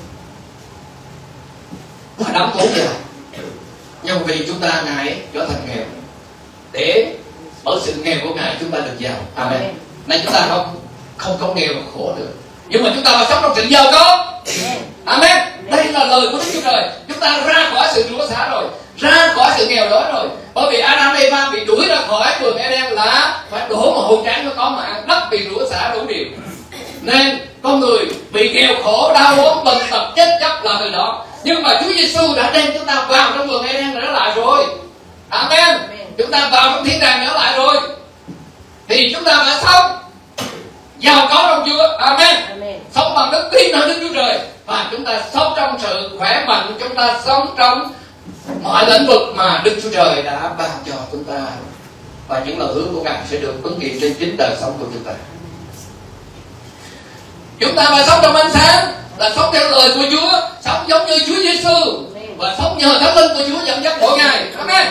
là đấng khổ nghèo, nhưng vì chúng ta Ngài trở thành nghèo để bởi sự nghèo của Ngài chúng ta được giàu, amen. Nên chúng ta không có nghèo và khổ được, nhưng mà chúng ta phải sống trong sự giàu có, amen. Đây là lời của Đức Chúa Trời. Chúng ta ra khỏi sự rủa xả rồi, ra khỏi sự nghèo đói rồi, bởi vì Adam Eva bị đuổi ra khỏi vườn Eden là phải đổ một hồn trắng mới có mà ăn, đất bị rủa xả đủ điều, nên con người bị nghèo khổ đau ốm bệnh tật chết chóc là từ đó. Nhưng mà Chúa Giêsu đã đem chúng ta vào trong vườn Eden trở lại rồi, amen. Chúng ta vào trong thiên đàng trở lại rồi, thì chúng ta phải sống giàu có trong Chúa, amen. Sống bằng đức tin ở Đức Chúa Trời, và chúng ta sống trong sự khỏe mạnh, chúng ta sống trong mọi lĩnh vực mà Đức Chúa Trời đã ban cho chúng ta, và những lời hứa của Ngài sẽ được ứng nghiệm trên chính đời sống của chúng ta. Chúng ta phải sống trong ánh sáng, là sống theo lời của Chúa, sống giống như Chúa Giêsu, và sống nhờ Thánh Linh của Chúa dẫn dắt mỗi ngày, amen.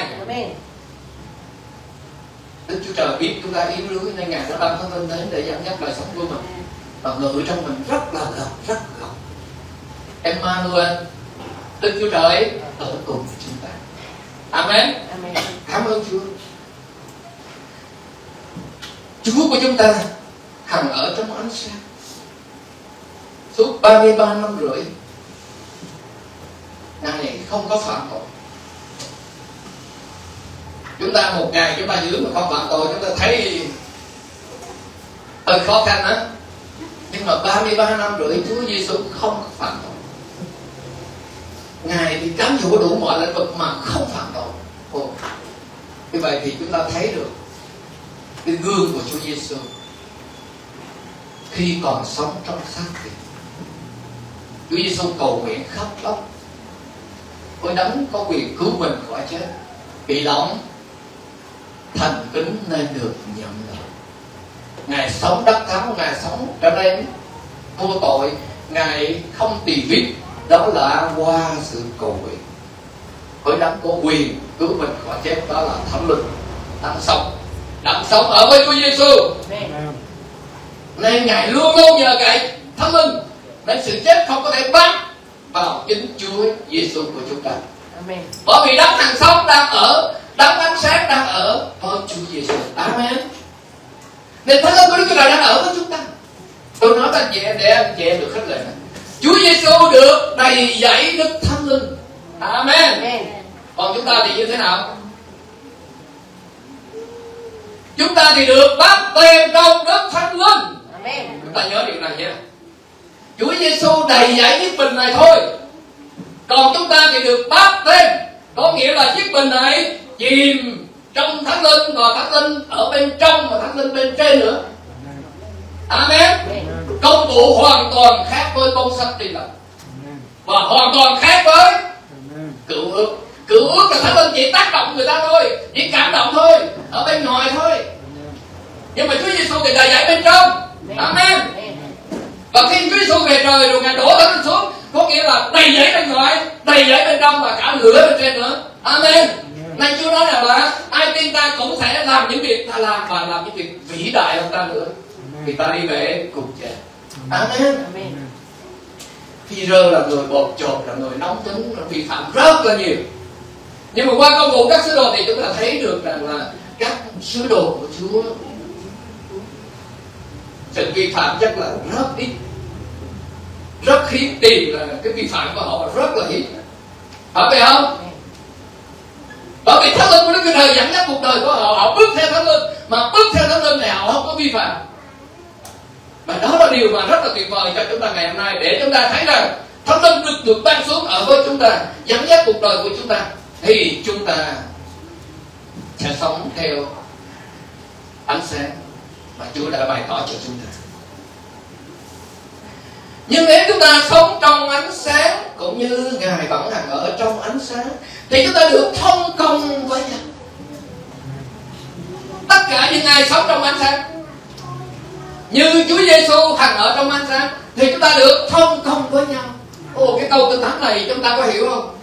Đức Chúa Trời biết chúng ta yếu đuối nên Ngài đã ban Thánh Linh đến để dẫn dắt đời sống của mình, và ngự trong mình rất là gần, rất gần. Emmanuel, Đức Chúa Trời ở cùng chúng ta, amen. Cảm ơn Chúa. Chúa của chúng ta hằng ở trong ánh sáng suốt 33 năm rưỡi, Ngài không có phạm tội. Chúng ta một ngày chúng ta giữ mà không phạm tội, chúng ta thấy hơi khó khăn đó. Nhưng mà 33 năm rưỡi Chúa Giêsu không phạm tội. Ngài thì cám dỗ đủ mọi lĩnh vực mà không phạm tội. Như vậy thì chúng ta thấy được cái gương của Chúa Giêsu khi còn sống trong xác thịt. Chúa Giêsu cầu nguyện khóc lóc: Ôi đấng có quyền cứu mình khỏi chết, bị động thành kính nên được nhận lời. Ngài sống đắc thắng, Ngài sống trở nên vô tội, Ngài không tỳ vết, đó là qua sự cầu nguyện. Với đấng có quyền cứu mình khỏi chết, đó là Thánh Linh đang sống ở với Chúa Giêsu. Nên Ngài luôn luôn nhờ cậy Thánh Linh, nên sự chết không có thể bắt vào chính Chúa Giêsu của chúng ta. Bởi vì đấng hàng sống đang ở, đấng ánh sáng đang ở với Chúa Giêsu, amen. Nên Thánh Linh của Đức Chúa Trời đang ở với chúng ta. Tôi nói với anh chị em để anh chị em được khích lệ. Chúa Giêsu được đầy dẫy Đức Thánh Linh, amen. Còn chúng ta thì như thế nào? Chúng ta thì được báp tên trong Đức Thánh Linh. Chúng ta nhớ điều này nha. Chúa Giêsu đầy dẫy chiếc bình này thôi, còn chúng ta thì được báp tên, có nghĩa là chiếc bình này chìm trong Thánh Linh, và Thánh Linh ở bên trong và Thánh Linh bên trên nữa, amen. Công cụ hoàn toàn khác với con sắt Tin Lành, và hoàn toàn khác với cựu ước. Cựu ước là Thánh Linh chỉ tác động người ta thôi, chỉ cảm động thôi, ở bên ngoài thôi. Nhưng mà Chúa Giêsu thì đầy dạy bên trong. Amen. Và khi Chúa Giêsu về trời rồi Ngài đổ Thánh Linh xuống, có nghĩa là đầy dẫy bên ngoài, đầy dẫy bên trong và cả lửa bên trên nữa. Amen. Nên Chúa nói rằng là ai tin ta cũng sẽ làm những việc ta làm, và làm những việc vĩ đại hơn ta nữa, vì ta đi về cùng Cha. Amen. Phi-rơ là người bột chột, là người nóng tính, là vi phạm rất là nhiều. Nhưng mà qua công vụ các sứ đồ thì chúng ta thấy được rằng là các sứ đồ của Chúa sự vi phạm chắc là rất ít, rất hiếm tìm là cái vi phạm của họ rất là hiếm, phải vậy không? Bởi vì Thánh Linh của Đức Chúa Trời dẫn dắt cuộc đời của họ, họ bước theo Thánh Linh, mà bước theo Thánh Linh này họ không có vi phạm. Và đó là điều mà rất là tuyệt vời cho chúng ta ngày hôm nay, để chúng ta thấy rằng Thánh Linh được ban xuống ở với chúng ta, dẫn dắt cuộc đời của chúng ta, thì chúng ta sẽ sống theo ánh sáng mà Chúa đã bày tỏ cho chúng ta. Nhưng nếu chúng ta sống trong ánh sáng cũng như Ngài vẫn hằng ở trong ánh sáng, thì chúng ta được thông công với nhau. Tất cả những ai sống trong ánh sáng như Chúa Giêsu hằng ở trong ánh sáng thì chúng ta được thông công với nhau. Ồ, cái câu Kinh Thánh này chúng ta có hiểu không?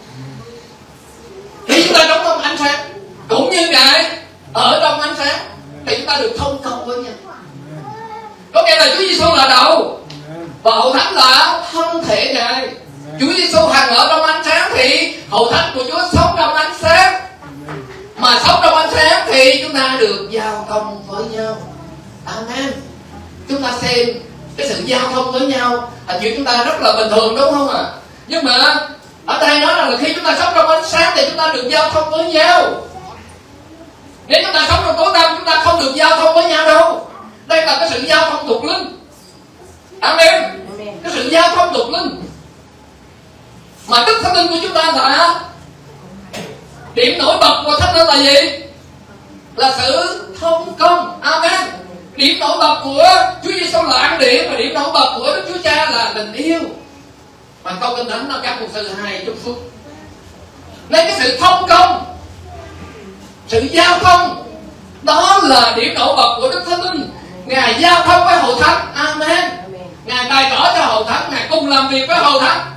Khi chúng ta sống trong ánh sáng cũng như Ngài ở trong ánh sáng thì chúng ta được thông công với nhau. Có nghĩa là Chúa Giêsu là đầu và Hội Thánh là thân thể Ngài. Chúa Giêsu hằng ở trong ánh sáng thì Hội Thánh của Chúa sống trong ánh sáng. Mà sống trong ánh sáng thì chúng ta được giao thông với nhau. Amen. Chúng ta xem cái sự giao thông với nhau là chuyện chúng ta rất là bình thường, đúng không ạ? Nhưng mà ở đây nói là khi chúng ta sống trong ánh sáng thì chúng ta được giao thông với nhau. Nếu chúng ta sống trong tối tăm chúng ta không được giao thông với nhau đâu. Đây là cái sự giao thông thuộc linh. Amen. Cái sự giao thông thuộc linh mà Đức Thánh Linh của chúng ta là điểm nổi bật của Thánh Linh là gì? Là sự thông công. Amen. Điểm nổi bật của Chúa Giêsu là ăn điển, và điểm nổi bật của Đức Chúa Cha là tình yêu. Mà câu Kinh Thánh nó các mục sư 2 chút phút. Nên cái sự thông công, sự giao thông, đó là điểm nổi bật của Đức Thánh Linh. Ngài giao thông với Hội Thánh. Amen. Ngài bày tỏ cho Hội Thánh, Ngài cùng làm việc với Hội Thánh.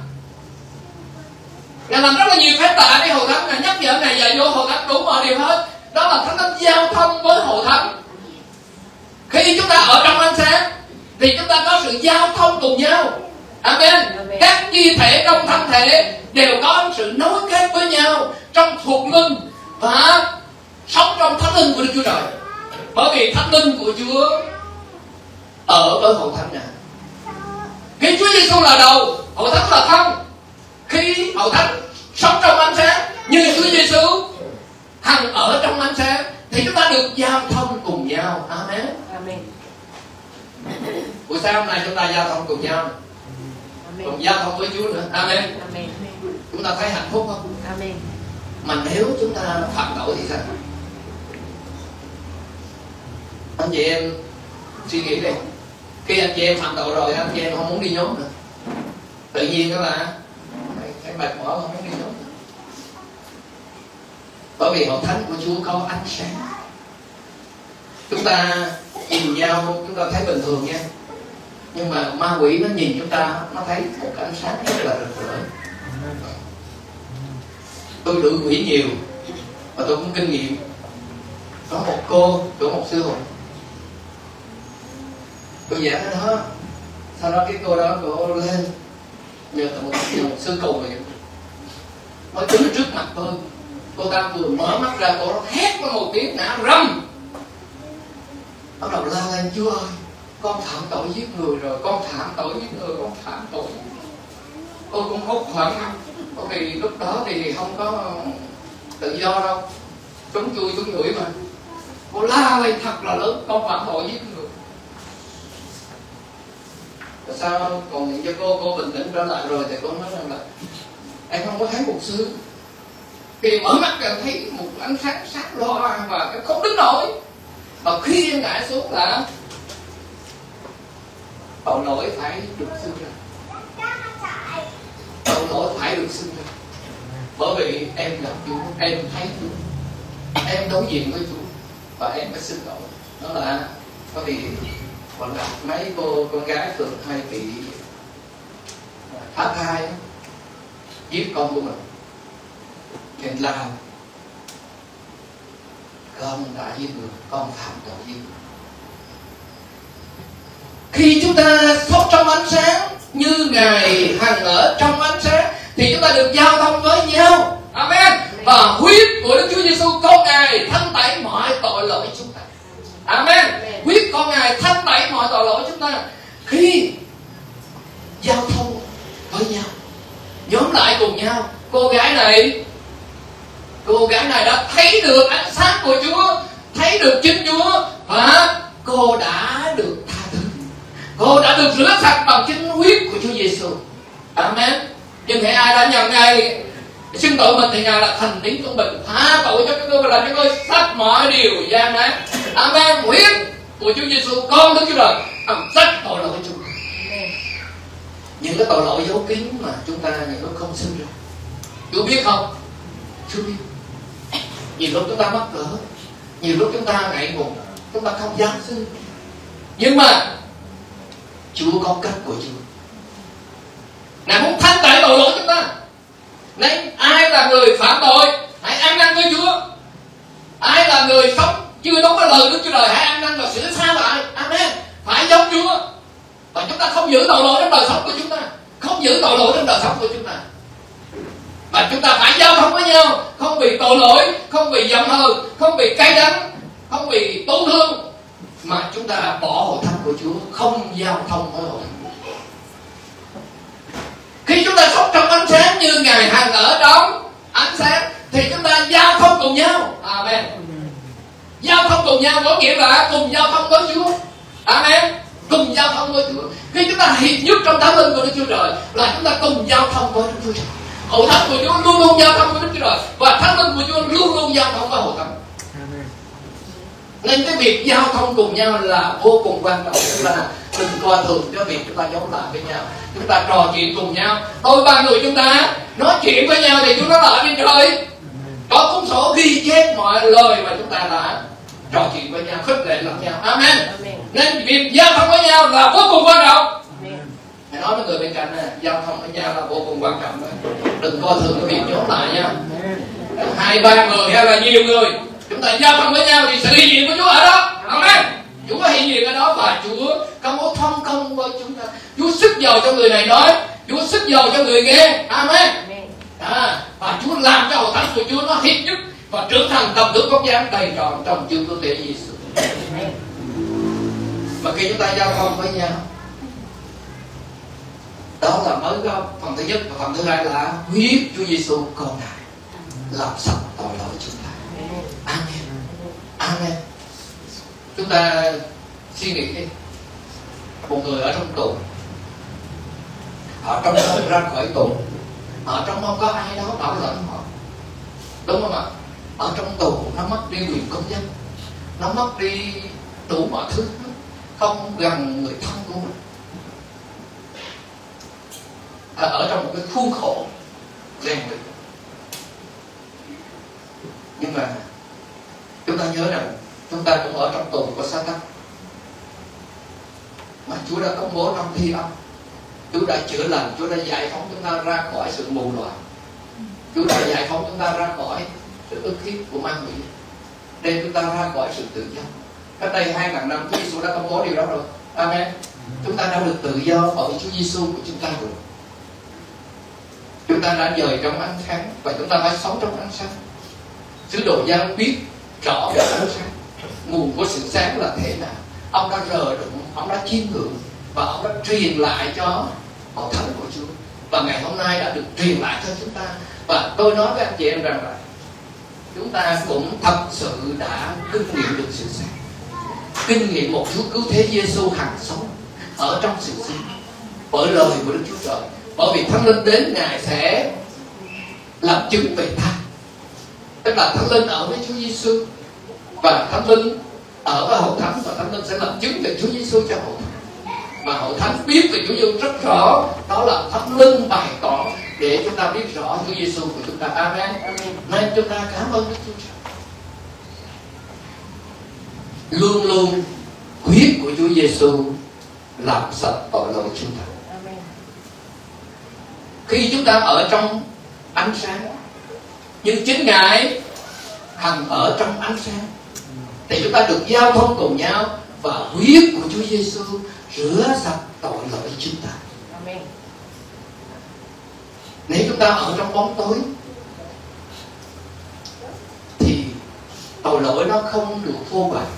Ngài làm rất là nhiều phép lạ với Hội Thánh, Ngài nhắc nhở, Ngài dạy dỗ Hội Thánh đủ mọi điều hết. Đó là Thánh Linh giao thông với Hội Thánh. Khi chúng ta ở trong ánh sáng thì chúng ta có sự giao thông cùng nhau. Amen. Các chi thể trong thân thể đều có sự nối kết với nhau trong thuộc linh và sống trong Thánh Linh của Đức Chúa Trời. Bởi vì Thánh Linh của Chúa ở với Hội Thánh này. Khi Chúa Giêsu là đầu, Hội Thánh là thân. Khi Hội Thánh sống trong ánh sáng như Chúa Giêsu hằng ở trong ánh sáng thì chúng ta được giao thông cùng nhau. Amen. Amen. Buổi sáng hôm nay chúng ta giao thông cùng nhau, cùng giao thông với Chúa nữa. Amen. Amen. Chúng ta thấy hạnh phúc không? Amen. Mà nếu chúng ta phạm tội thì sao? Anh chị em suy nghĩ đi. Khi anh chị em phạm tội rồi, anh chị em không muốn đi nhóm nữa. Tự nhiên đó là cái mệt mỏi không muốn đi nhóm nữa. Bởi vì Hội Thánh của Chúa có ánh sáng. Chúng ta nhìn nhau chúng ta thấy bình thường nha, nhưng mà ma quỷ nó nhìn chúng ta, nó thấy một cái ánh sáng rất là rực rỡ. Tôi đuổi quỷ nhiều và tôi cũng kinh nghiệm. Có một cô chỗ một sư hùng, tôi giảng ở đó, sau đó cái cô đó cô lên nhờ một sư cầu nguyện, mới đứng trước mặt tôi. Cô ta vừa mở mắt ra cô nó hét với một tiếng nã râm, bắt đầu la lên: Chúa ơi, con phạm tội giết người rồi, con phạm tội giết người, con phạm tội. Tôi cũng hốt hoảng, bởi vì lúc đó thì không có tự do đâu, trúng chui trúng đuổi mà. Cô la lên thật là lớn: con phạm tội giết người. Rồi sao còn nhìn cho cô bình tĩnh trở lại rồi thì cô nói rằng là em không có thấy mục sư. Khi mở mắt ra thấy một ánh sáng sáng loa và em không đứng nổi. Và khi em ngã xuống là tội lỗi phải được xưng ra. Tội lỗi phải được xưng ra. Bởi vì em gặp Chúa, em thấy Chúa, em đối diện với Chúa và em mới xin lỗi. Đó là có vì còn là mấy cô con gái thường hay bị phá thai giết con của mình, nên là con đã giết người, con phạm tội giết người. Khi chúng ta sống trong ánh sáng như Ngài hằng ở trong ánh sáng thì chúng ta được giao thông với nhau. Amen. Và huyết của Đức Chúa Giêsu con Ngài thanh tẩy mọi tội lỗi chúng ta. Amen. Huyết con Ngài thanh tẩy mọi tội lỗi chúng ta. Khi giao thông với nhau, nhóm lại cùng nhau, cô gái này đã thấy được ánh sáng của Chúa, thấy được chính Chúa, và cô đã được tha thứ. Cô đã được rửa sạch bằng chính huyết của Chúa Giêsu. Amen. Nhưng hãy ai đã nhận Ngài xưng tội mình thì Ngài là thành tín công bình, tha tội cho các ngươi và làm cho ngươi sạch mọi điều gian nan. Amen. Huyết của Chúa Giêsu con Đức Chúa Trời làm sạch tội lỗi của chúng ta. Những cái tội lỗi giấu kín mà chúng ta những lúc không xưng ra, Chúa biết không? Chúa biết. Nhiều lúc chúng ta mắc cỡ, nhiều lúc chúng ta ngại ngùng, chúng ta không dám xưng. Nhưng mà Chúa có cách của Chúa. Ngài muốn thanh tẩy tội lỗi chúng ta. Nên ai là người phạm tội hãy ăn năn với Chúa. Ai là người sống chưa đúng với lời Đức Chúa Trời hãy ăn năn và sửa sai lại. Amen. Phải giống Chúa. Và chúng ta không giữ tội lỗi trong đời sống của chúng ta, không giữ tội lỗi trong đời sống của chúng ta. Và chúng ta phải giao thông với nhau, không vì tội lỗi, không vì giận hờn, không vì cay đắng, không vì tổn thương, mà chúng ta bỏ hội thánh của Chúa, không giao thông với hội thánh. Khi chúng ta sống trong ánh sáng như Ngài hằng ở trong ánh sáng thì chúng ta giao thông cùng nhau. Amen. Giao thông cùng nhau có nghĩa là cùng giao thông với Chúa. Amen. Cùng giao thông với Chúa. Khi chúng ta hiệp nhất trong Thánh Linh của Đức Chúa Trời là chúng ta cùng giao thông với Đức Chúa Trời. Hội thánh của Chúa luôn luôn giao thông với Đức Chúa Trời và Thánh Linh của Chúa luôn luôn giao thông với hội thánh. Nên cái việc giao thông cùng nhau là vô cùng quan trọng. Chúng ta đừng coi thường cái việc chúng ta giống lại với nhau, chúng ta trò chuyện cùng nhau. Đôi ba người chúng ta nói chuyện với nhau thì chúng nó ở trên trời có cuốn sổ ghi chép mọi lời mà chúng ta đã trò chuyện với nhau, khích lệ lẫn nhau. Amen. Nên việc giao thông với nhau là vô cùng quan trọng. Hãy nói với người bên cạnh này, giao thông với nhau là vô cùng quan trọng. Đừng coi thường cái việc nhóm lại nha. 2-3 người hay là nhiều người chúng ta giao thông với nhau thì sự hiện diện của Chúa ở đó. Amen. Chúa hiện diện ở đó và Chúa có mối thông công với chúng ta. Chúa sức dầu cho người này nói, Chúa sức dầu cho người nghe. Amen. Và Chúa làm cho hội thánh của Chúa nó hiệp nhất và trưởng thành tầm thước bóng dáng đầy trọn trong chương cơ thể Giêsu. Mà khi chúng ta giao thông với nhau, đó là mới có phần thứ nhất, và phần thứ hai là huyết Chúa Giêsu con Ngài làm sạch tội lỗi chúng ta. Amen. Amen. Chúng ta suy nghĩ đi. Một người ở trong tù, họ trong không ra khỏi tù, họ trong không có ai đó bảo lãnh họ, đúng không ạ? Ở trong tù nó mất đi quyền công dân, nó mất đi đủ mọi thứ, không gần người thân của mình. Ở trong một cái khuôn khổ rèn luyện. Nhưng mà chúng ta nhớ rằng chúng ta cũng ở trong tù của Sa-tan, mà Chúa đã công bố trong Thi Âm, Chúa đã chữa lành, Chúa đã giải phóng chúng ta ra khỏi sự mù loà, Chúa đã giải phóng chúng ta ra khỏi sự ức hiếp của ma quỷ, đem chúng ta ra khỏi sự tự do. Cách đây 2000 năm Chúa Giêsu đã công bố điều đó rồi. Amen. Chúng ta đã được tự do bởi Chúa Giêsu của chúng ta rồi. Chúng ta đã dời trong ánh sáng và chúng ta phải sống trong ánh sáng. Sứ đồ Giăng biết rõ về ánh sáng, nguồn của sự sáng là thế nào. Ông đã rờ đụng, ông đã chiêm ngưỡng và ông đã truyền lại cho hội thánh của Chúa. Và ngày hôm nay đã được truyền lại cho chúng ta. Và tôi nói với anh chị em rằng là chúng ta cũng thật sự đã kinh nghiệm được sự sáng, kinh nghiệm một Chúa cứu thế Giêsu hằng sống ở trong sự sáng bởi lời của Đức Chúa Trời. Bởi vì Thánh Linh đến Ngài sẽ làm chứng về ta. Tức là Thánh Linh ở với Chúa Giêsu và Thánh Linh ở với hội thánh, và Thánh Linh sẽ làm chứng về Chúa Giêsu cho hội thánh. Và hội thánh biết về Chúa Giêsu rất rõ, đó là Thánh Linh bày tỏ để chúng ta biết rõ Chúa Giêsu của chúng ta. Amen. Nên chúng ta cảm ơn Đức Chúa Trời. Luôn luôn huyết của Chúa Giêsu làm sạch tội lỗi chúng ta. Khi chúng ta ở trong ánh sáng, như chính Ngài hằng ở trong ánh sáng, thì chúng ta được giao thông cùng nhau và huyết của Chúa Giêsu rửa sạch tội lỗi chúng ta. Nếu chúng ta ở trong bóng tối thì tội lỗi nó không được phô bày.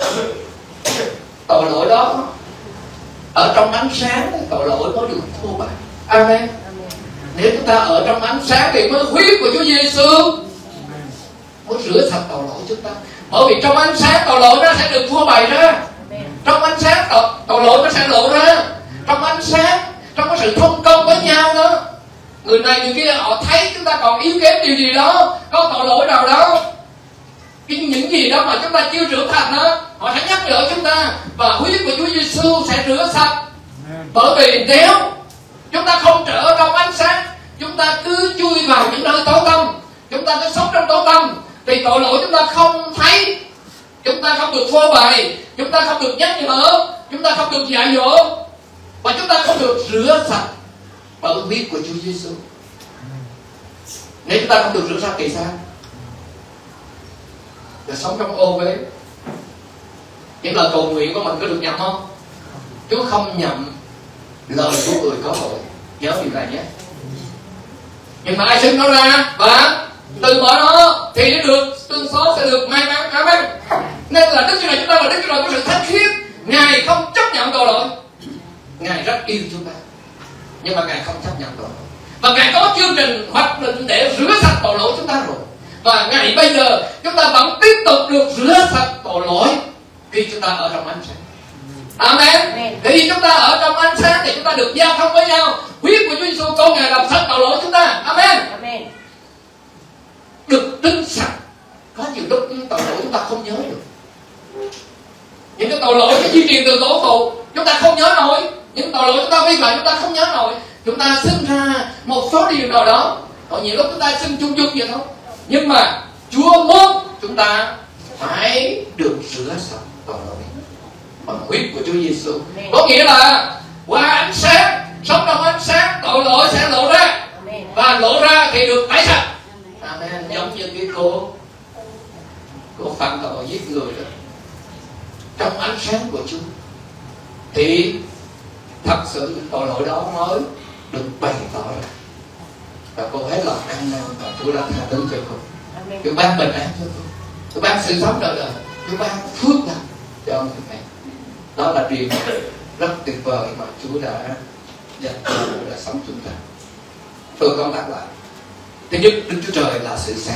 Tội lỗi đó ở trong ánh sáng, tội lỗi mới được phô bày. Amen. Nếu chúng ta ở trong ánh sáng thì mới huyết của Chúa Giêsu mới rửa sạch tội lỗi chúng ta. Bởi vì trong ánh sáng tội lỗi nó sẽ được phô bày ra. Trong ánh sáng tội lỗi nó sẽ lộ ra. Trong ánh sáng, trong cái sự thông công với nhau đó, người này người kia họ thấy chúng ta còn yếu kém điều gì đó, có tội lỗi nào đó, những gì đó mà chúng ta chưa trưởng thành đó, họ sẽ nhắc nhở chúng ta và huyết của Chúa Giêsu sẽ rửa sạch. Bởi vì nếu chúng ta không trở trong ánh sáng, chúng ta cứ chui vào những nơi tối tăm, chúng ta cứ sống trong tối tăm, thì tội lỗi chúng ta không thấy, chúng ta không được phô bày, chúng ta không được nhắc nhở, chúng ta không được dạy dỗ, và chúng ta không được rửa sạch bởi huyết của Chúa Giêsu. Nếu chúng ta không được rửa sạch thì sao? Là sống trong ô uế. Những lời cầu nguyện của mình có được nhầm không? Chúa không nhầm lời của người có tội. Nhớ điều này nhé. Nhưng mà ai xưng nó ra và từ bỏ nó thì nó được tương số sẽ được may mắn. Amen. Nên là Đức Chúa Trời chúng ta là Đức Chúa Trời có sự thánh khiết. Ngài không chấp nhận tội lỗi. Ngài rất yêu chúng ta, nhưng mà Ngài không chấp nhận tội lỗi. Và Ngài có chương trình hoạch định để rửa sạch tội lỗi chúng ta rồi. Và ngày bây giờ chúng ta vẫn tiếp tục được rửa sạch tội lỗi khi chúng ta ở trong ánh sáng. Amen. Khi chúng ta ở trong ánh sáng thì chúng ta được giao thông với nhau. Huyết của Chúa Giêsu con Ngài làm sạch tội lỗi chúng ta. Amen. Được tinh sạch. Có nhiều lúc tội lỗi chúng ta không nhớ được. Những cái tội lỗi di truyền từ tổ phụ chúng ta không nhớ nổi. Những tội lỗi chúng ta vi phạm chúng ta không nhớ nổi. Chúng ta sinh ra một số điều nào đó, còn nhiều lúc chúng ta sinh chung chung vậy thôi. Nhưng mà Chúa muốn chúng ta phải được rửa sạch tội lỗi bằng huyết của Chúa Giêsu. Có nghĩa là qua ánh sáng, sống trong ánh sáng, tội lỗi sẽ lộ ra. Và lộ ra thì được tẩy sạch. Amen. Giống như cái cô phạm tội giết người đó, trong ánh sáng của Chúa thì thật sự tội lỗi đó mới được bày tỏ ra. Và cô hết lòng ăn năn và Chúa đã tha thứ cho cô. Chúa ban bình an cho cô, Chúa ban sự sống đời đời, Chúa ban phước lành cho người này. Đó là điều rất tuyệt vời mà Chúa đã dành cho đời sống chúng ta. Tôi con đáp lại. Thứ nhất, Đức Chúa Trời là sự sáng.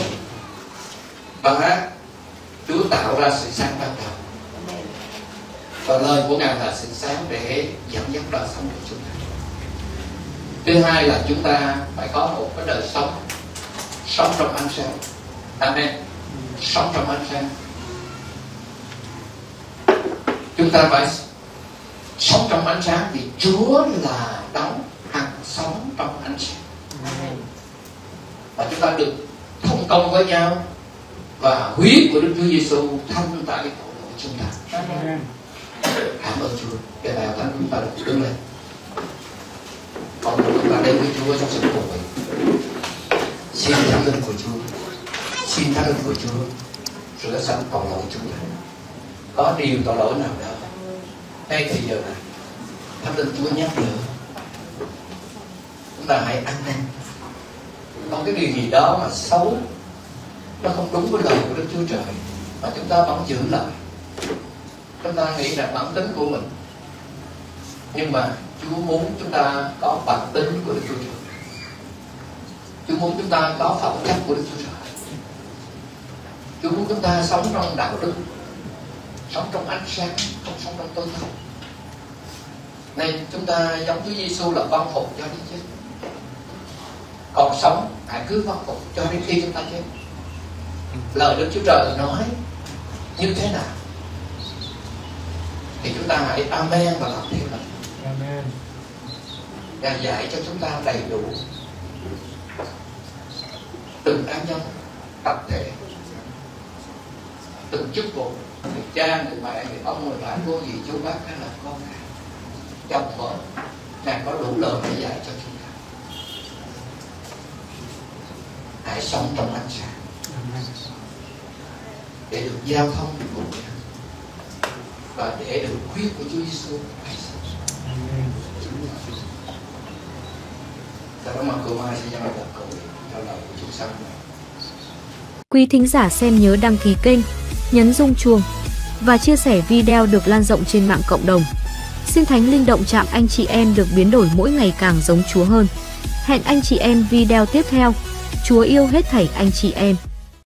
Và Chúa tạo ra sự sáng ban đầu. Và lời của Ngài là sự sáng để dẫn dắt đời sống của chúng ta. Thứ hai là chúng ta phải có một cái đời sống trong ánh sáng. Amen. Sống trong ánh sáng. Chúng ta phải sống trong ánh sáng vì Chúa là đấng hằng sống trong ánh sáng. Và chúng ta được thông công với nhau và huyết của Đức Chúa Giêsu thanh tẩy tội lỗi chúng ta. Cảm ơn Chúa. Để bài thánh chúng ta được đứng lên. Còn chúng ta đến với Chúa trong sự cầu nguyện. Xin thánh linh của Chúa, xin thánh linh của Chúa rửa sạch tội lỗi chúng ta. Có điều tội lỗi nào đó ngay thời giờ này, thánh linh Chúa nhắc nhở chúng ta hãy ăn năn. Có cái điều gì đó mà xấu, nó không đúng với lời của Đức Chúa Trời mà chúng ta vẫn giữ lời. Chúng ta nghĩ là bản tính của mình, nhưng mà Chúa muốn chúng ta có bản tính của Đức Chúa Trời. Chúa muốn chúng ta có phẩm chất của Đức Chúa Trời. Chúa muốn chúng ta sống trong đạo đức, sống trong ánh sáng, không sống trong tối tăm. Nên chúng ta giống Chúa Giêsu là vâng phục cho đến chết. Còn sống hãy cứ vâng phục cho đến khi chúng ta chết. Lời Đức Chúa Trời nói như thế nào thì chúng ta hãy amen và làm theo lời. Ngài dạy cho chúng ta đầy đủ từng cá nhân, tập thể, từng chức vụ, người cha, người mẹ, người ông, người bà, cô dì, chú bác hay là con cái, chồng vợ, Ngài có đủ lời để dạy cho chúng ta. Hãy sống trong ánh sáng để được giao thông cùng nhau và để được huyết của Chúa Giêsu. Cảm ơn cô Mai sẽ giao lời cầu nguyện cho lời của chúng sanh. Quý thính giả xem nhớ đăng ký kênh, nhấn rung chuông và chia sẻ video được lan rộng trên mạng cộng đồng. Xin Thánh Linh động chạm anh chị em được biến đổi mỗi ngày càng giống Chúa hơn. Hẹn anh chị em video tiếp theo. Chúa yêu hết thảy anh chị em.